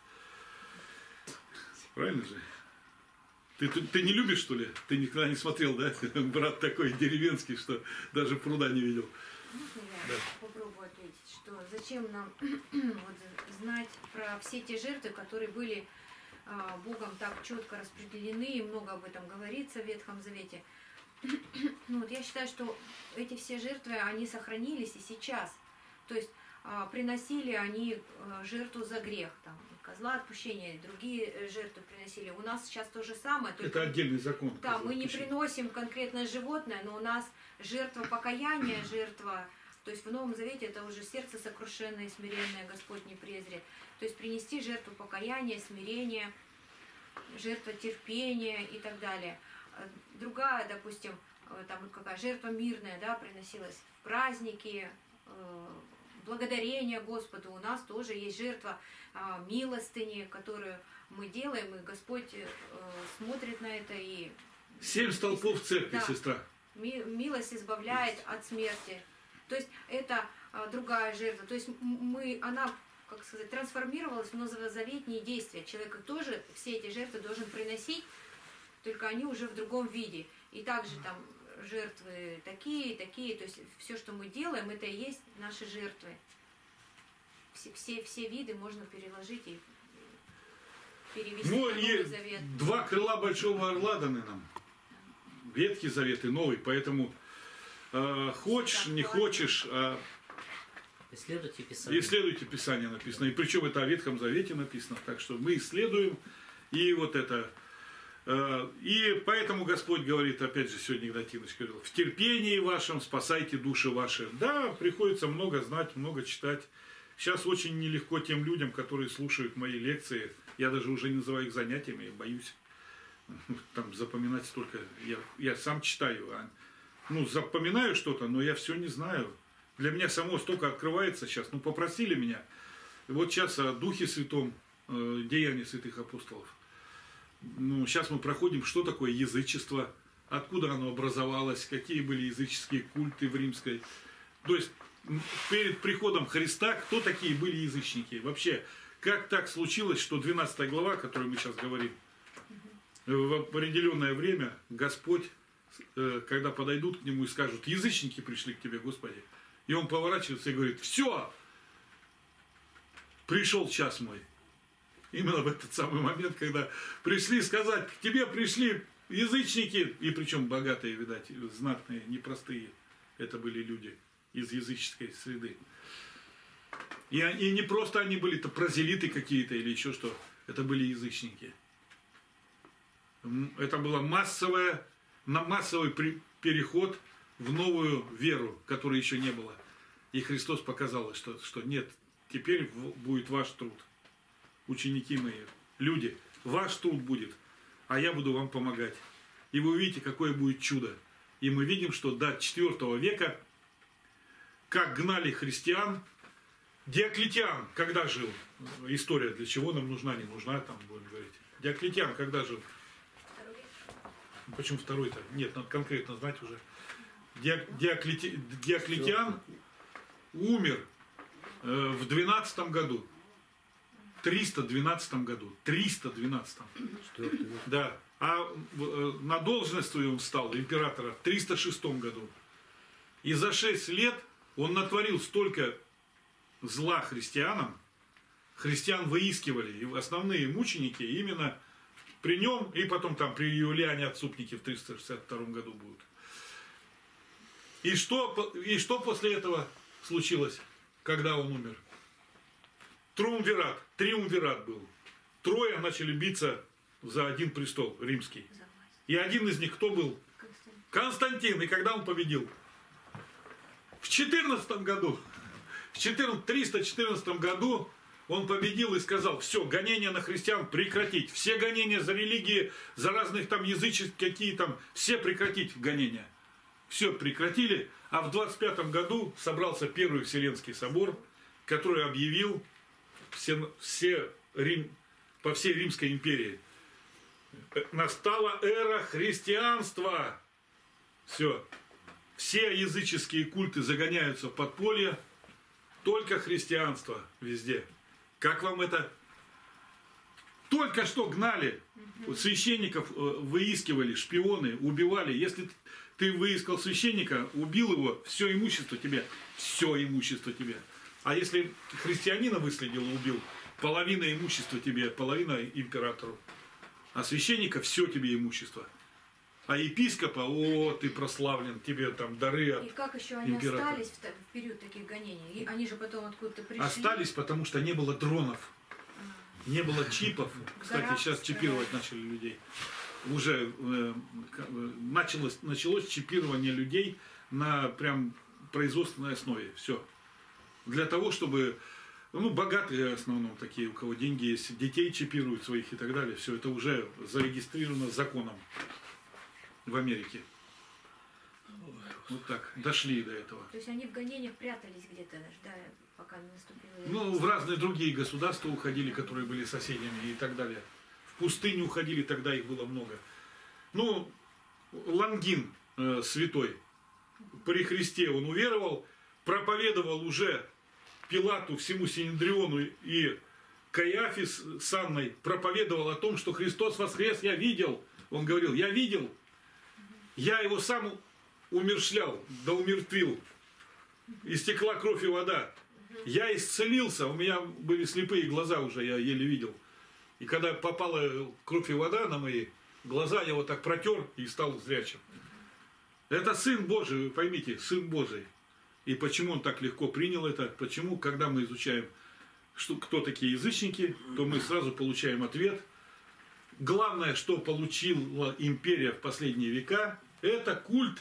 Правильно же? Ты, ты, ты не любишь, что ли? Ты никогда не смотрел, да? Брат такой деревенский, что даже пруда не видел. Можно я Да. попробую ответить, что зачем нам вот, знать про все те жертвы, которые были а, Богом так четко распределены, и много об этом говорится в Ветхом Завете. Ну, вот я считаю, что эти все жертвы, они сохранились и сейчас. То есть а, приносили они а, жертву за грех, там, козла отпущения, другие жертвы приносили. У нас сейчас то же самое. Это отдельный закон. Да, мы не приносим конкретное животное, но у нас жертва покаяния, жертва, то есть в Новом Завете это уже сердце сокрушенное и смиренное Господь не презрит. То есть принести жертву покаяния, смирения, жертва терпения и так далее. Другая, допустим, там какая жертва мирная, да, приносилась в праздники, благодарение Господу. У нас тоже есть жертва милостыни, которую мы делаем, и Господь смотрит на это и... Семь столпов церкви, да. сестра. Милость избавляет от смерти. То есть это а, другая жертва. То есть мы, она, как сказать, трансформировалась в новозаветные действия. Человек тоже все эти жертвы должен приносить, только они уже в другом виде. И также там жертвы такие, такие. То есть все, что мы делаем, это и есть наши жертвы. Все, все, все виды можно переложить и перевести Ну на Новый и Завет. два крыла большого орла даны нам. Ветхий Завет и Новый. Поэтому э, хочешь, не хочешь, а Исследуйте Писание. исследуйте Писание написано. И причем это о Ветхом Завете написано. Так что мы исследуем. И вот это. Э, и поэтому Господь говорит, опять же, сегодня Игнатьевич говорил: в терпении вашем спасайте души ваши. Да, приходится много знать, много читать. Сейчас очень нелегко тем людям, которые слушают мои лекции. Я даже уже не называю их занятиями, я боюсь. Там запоминать столько. Я, я сам читаю. А, ну, запоминаю что-то, но я все не знаю. Для меня само столько открывается сейчас. Ну, попросили меня. Вот сейчас о Духе Святом, э, деяния святых апостолов. Ну, сейчас мы проходим, что такое язычество, откуда оно образовалось, какие были языческие культы в римской. То есть, перед приходом Христа, кто такие были язычники? Вообще, как так случилось, что двенадцатая глава, о которой мы сейчас говорим, в определенное время Господь, когда подойдут к Нему и скажут: язычники пришли к Тебе, Господи. И Он поворачивается и говорит: все, пришел час мой. Именно в этот самый момент, когда пришли сказать: к Тебе пришли язычники, и причем богатые, видать, знатные, непростые это были люди из языческой среды. И, и не просто они были-то прозелиты какие-то или еще что, это были язычники. Это было массовое, массовый переход в новую веру, которой еще не было. И Христос показал, что, что нет, теперь будет ваш труд. Ученики мои, люди, ваш труд будет, а я буду вам помогать. И вы увидите, какое будет чудо. И мы видим, что до четвёртого века, как гнали христиан, Диоклетиан, когда жил? История, для чего нам нужна, не нужна, там будем говорить. Диоклетиан, когда жил? Почему второй-то? Нет, надо конкретно знать уже. Диоклети... Диоклетиан умер э, в двенадцатом году. триста двенадцатом году. триста двенадцатом. Да. А э, на должность свою он стал, императора, в триста шестом году. И за шесть лет он натворил столько зла христианам. Христиан выискивали. И основные мученики именно при нем, и потом там при Юлиане отступники в триста шестьдесят втором году будут. И что, и что после этого случилось, когда он умер? Триумвират. Триумвират был. Трое начали биться за один престол римский. И один из них кто был? Константин. И когда он победил? В четырнадцатом году. В триста четырнадцатом году он победил и сказал: все, гонения на христиан прекратить. Все гонения за религии, за разных там языческие какие там, все прекратить гонения. Все прекратили. А в двадцать пятом году собрался Первый Вселенский собор, который объявил все, все Рим, по всей Римской империи: настала эра христианства. Все. Все языческие культы загоняются в подполье. Только христианство везде. Как вам это? Только что гнали. Священников выискивали, шпионы, убивали. Если ты выискал священника, убил его, все имущество тебе. Все имущество тебе. А если христианина выследил и убил, половина имущества тебе, половина императору. А священника все тебе имущество. А епископа, о, ты прославлен, тебе там дары от И как еще они императора. остались в, в период таких гонений? И они же потом откуда-то пришли. Остались, потому что не было дронов, не было чипов. Кстати, Горах сейчас чипировать начали людей. Уже э, началось, началось чипирование людей на прям производственной основе. Все. Для того, чтобы, ну, богатые в основном такие, у кого деньги есть, детей чипируют своих и так далее. Все это уже зарегистрировано законом в Америке. Вот так, дошли до этого. То есть они в гонениях прятались где-то, ждая, пока не наступило. Ну, в разные другие государства уходили, которые были соседями и так далее. В пустыню уходили, тогда их было много. Ну, Лонгин э, святой, при Христе он уверовал, проповедовал уже Пилату, всему Синедриону и Каиафе с Анной, проповедовал о том, что Христос воскрес, я видел. Он говорил: я видел, я его сам умерщвлял, да умертвил. Истекла кровь и вода. Я исцелился, у меня были слепые глаза уже, я еле видел. И когда попала кровь и вода на мои глаза, я вот так протер и стал зрячим. Это Сын Божий, вы поймите, Сын Божий. И почему он так легко принял это? Почему, когда мы изучаем, что, кто такие язычники, то мы сразу получаем ответ. Главное, что получила империя в последние века, это культ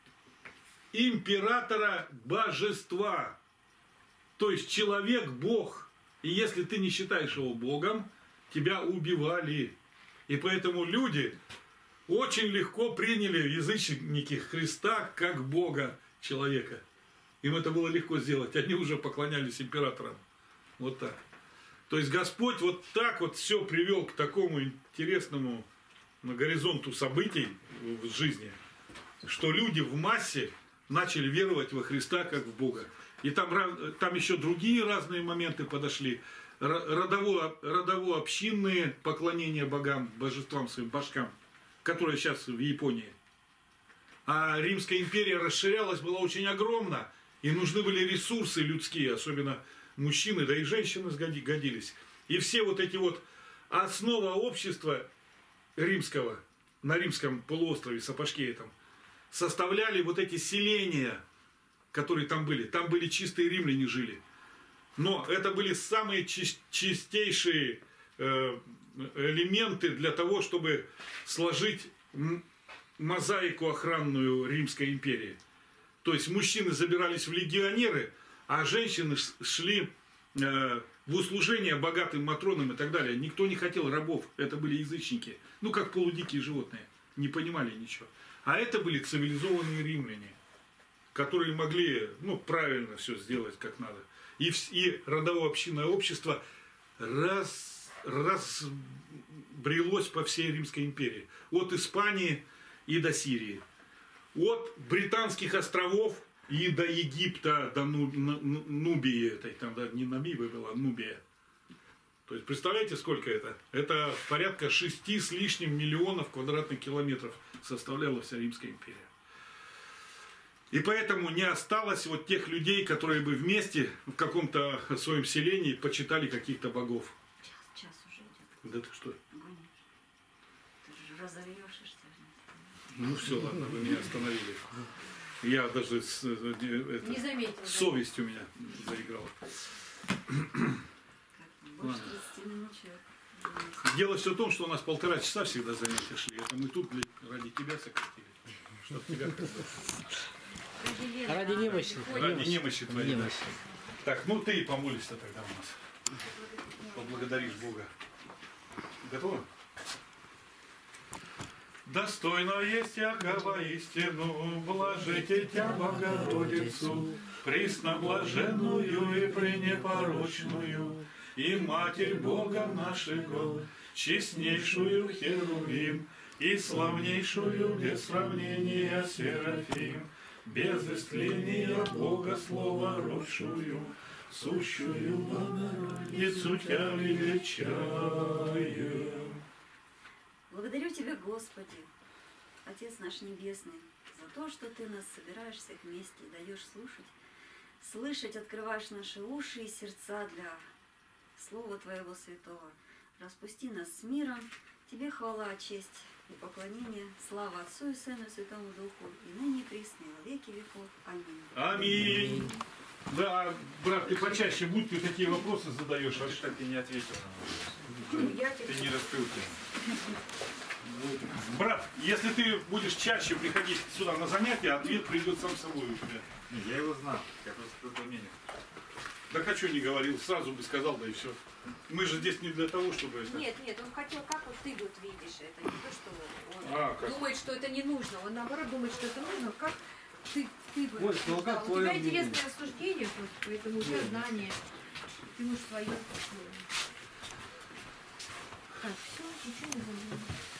императора божества. То есть человек Бог. И если ты не считаешь его Богом, тебя убивали. И поэтому люди очень легко приняли, язычники, Христа как Бога человека. Им это было легко сделать. Они уже поклонялись императорам. Вот так. То есть Господь вот так вот все привел к такому интересному горизонту событий в жизни, что люди в массе начали веровать во Христа как в Бога. И там, там еще другие разные моменты подошли. Родово, родово-общинные поклонения богам, божествам своим, башкам, которые сейчас в Японии. А Римская империя расширялась, была очень огромна. И нужны были ресурсы людские, особенно мужчины, да и женщины годились. И все вот эти вот основа общества римского, на Римском полуострове, Сапожке этом, составляли вот эти селения, которые там были. Там были чистые римляне жили. Но это были самые чис- чистейшие э, элементы для того, чтобы сложить м- мозаику охранную Римской империи. То есть мужчины забирались в легионеры, а женщины ш- шли э, в услужение богатым матронам и так далее. Никто не хотел рабов, это были язычники. Ну, как полудикие животные, не понимали ничего. А это были цивилизованные римляне, которые могли, ну, правильно все сделать как надо. И, вс- и родово-общинное общество раз, разбрелось по всей Римской империи. От Испании и до Сирии. От Британских островов и до Египта, до Ну- Ну- Нубии этой, там да, не Намибия была, а Нубия. То есть, представляете, сколько это? Это порядка шести с лишним миллионов квадратных километров составляла вся Римская империя. И поэтому не осталось вот тех людей, которые бы вместе в каком-то своем селении почитали каких-то богов. Час, час уже идет. Да ты что? Гонишь. Ты же разовьешься. Ну все, ладно, вы меня остановили. Я даже с, э, это, Не заметила. совесть у меня заиграла. Больше тридцати минут человек. Дело все в том, что у нас полтора часа всегда занятия шли. Это мы тут для- ради тебя сократили. Чтоб тебя как бы- Ради Лены, Ради она немощи. приходит. ради немощи твоей. да. Немощи. Так, ну ты и помолишься тогда у нас. Поблагодаришь Бога. Готово? Достойно есть якого истину, блажите Тя, Богородицу, пресноблаженную и пренепорочную, и Матерь Бога нашего, честнейшую Херувим, и славнейшую без сравнения Серафим, без истления Бога Слова родшую, сущую Богородицу Тя величаю. Благодарю Тебя, Господи, Отец наш Небесный, за то, что Ты нас собираешь всех вместе и даешь слушать, слышать, открываешь наши уши и сердца для Слова Твоего Святого. Распусти нас с миром. Тебе хвала, честь и поклонение. Слава Отцу и Сыну и Святому Духу, и ныне и присно, и во веки веков. Аминь. Аминь. Да, брат, ты почаще будь, ты такие вопросы задаешь. Что ж так и не ответил на вопрос? Я Ты тебе- не раскрыл тему. Брат, если ты будешь чаще приходить сюда на занятия, ответ придет сам собой у тебя. Не, я его знал. Я просто другое мнение. Да хочу не говорил, сразу бы сказал, да и все. Мы же здесь не для того, чтобы это... Нет, нет, он хотел, как вот ты вот видишь это, не то, что он А, как? думает, что это не нужно, он наоборот думает, что это нужно, как ты, ты бы Ой, ну, а как у твое тебя мнение? интересное рассуждение, вот, поэтому у тебя знание, ты можешь свое. Так, все, ничего не забыл.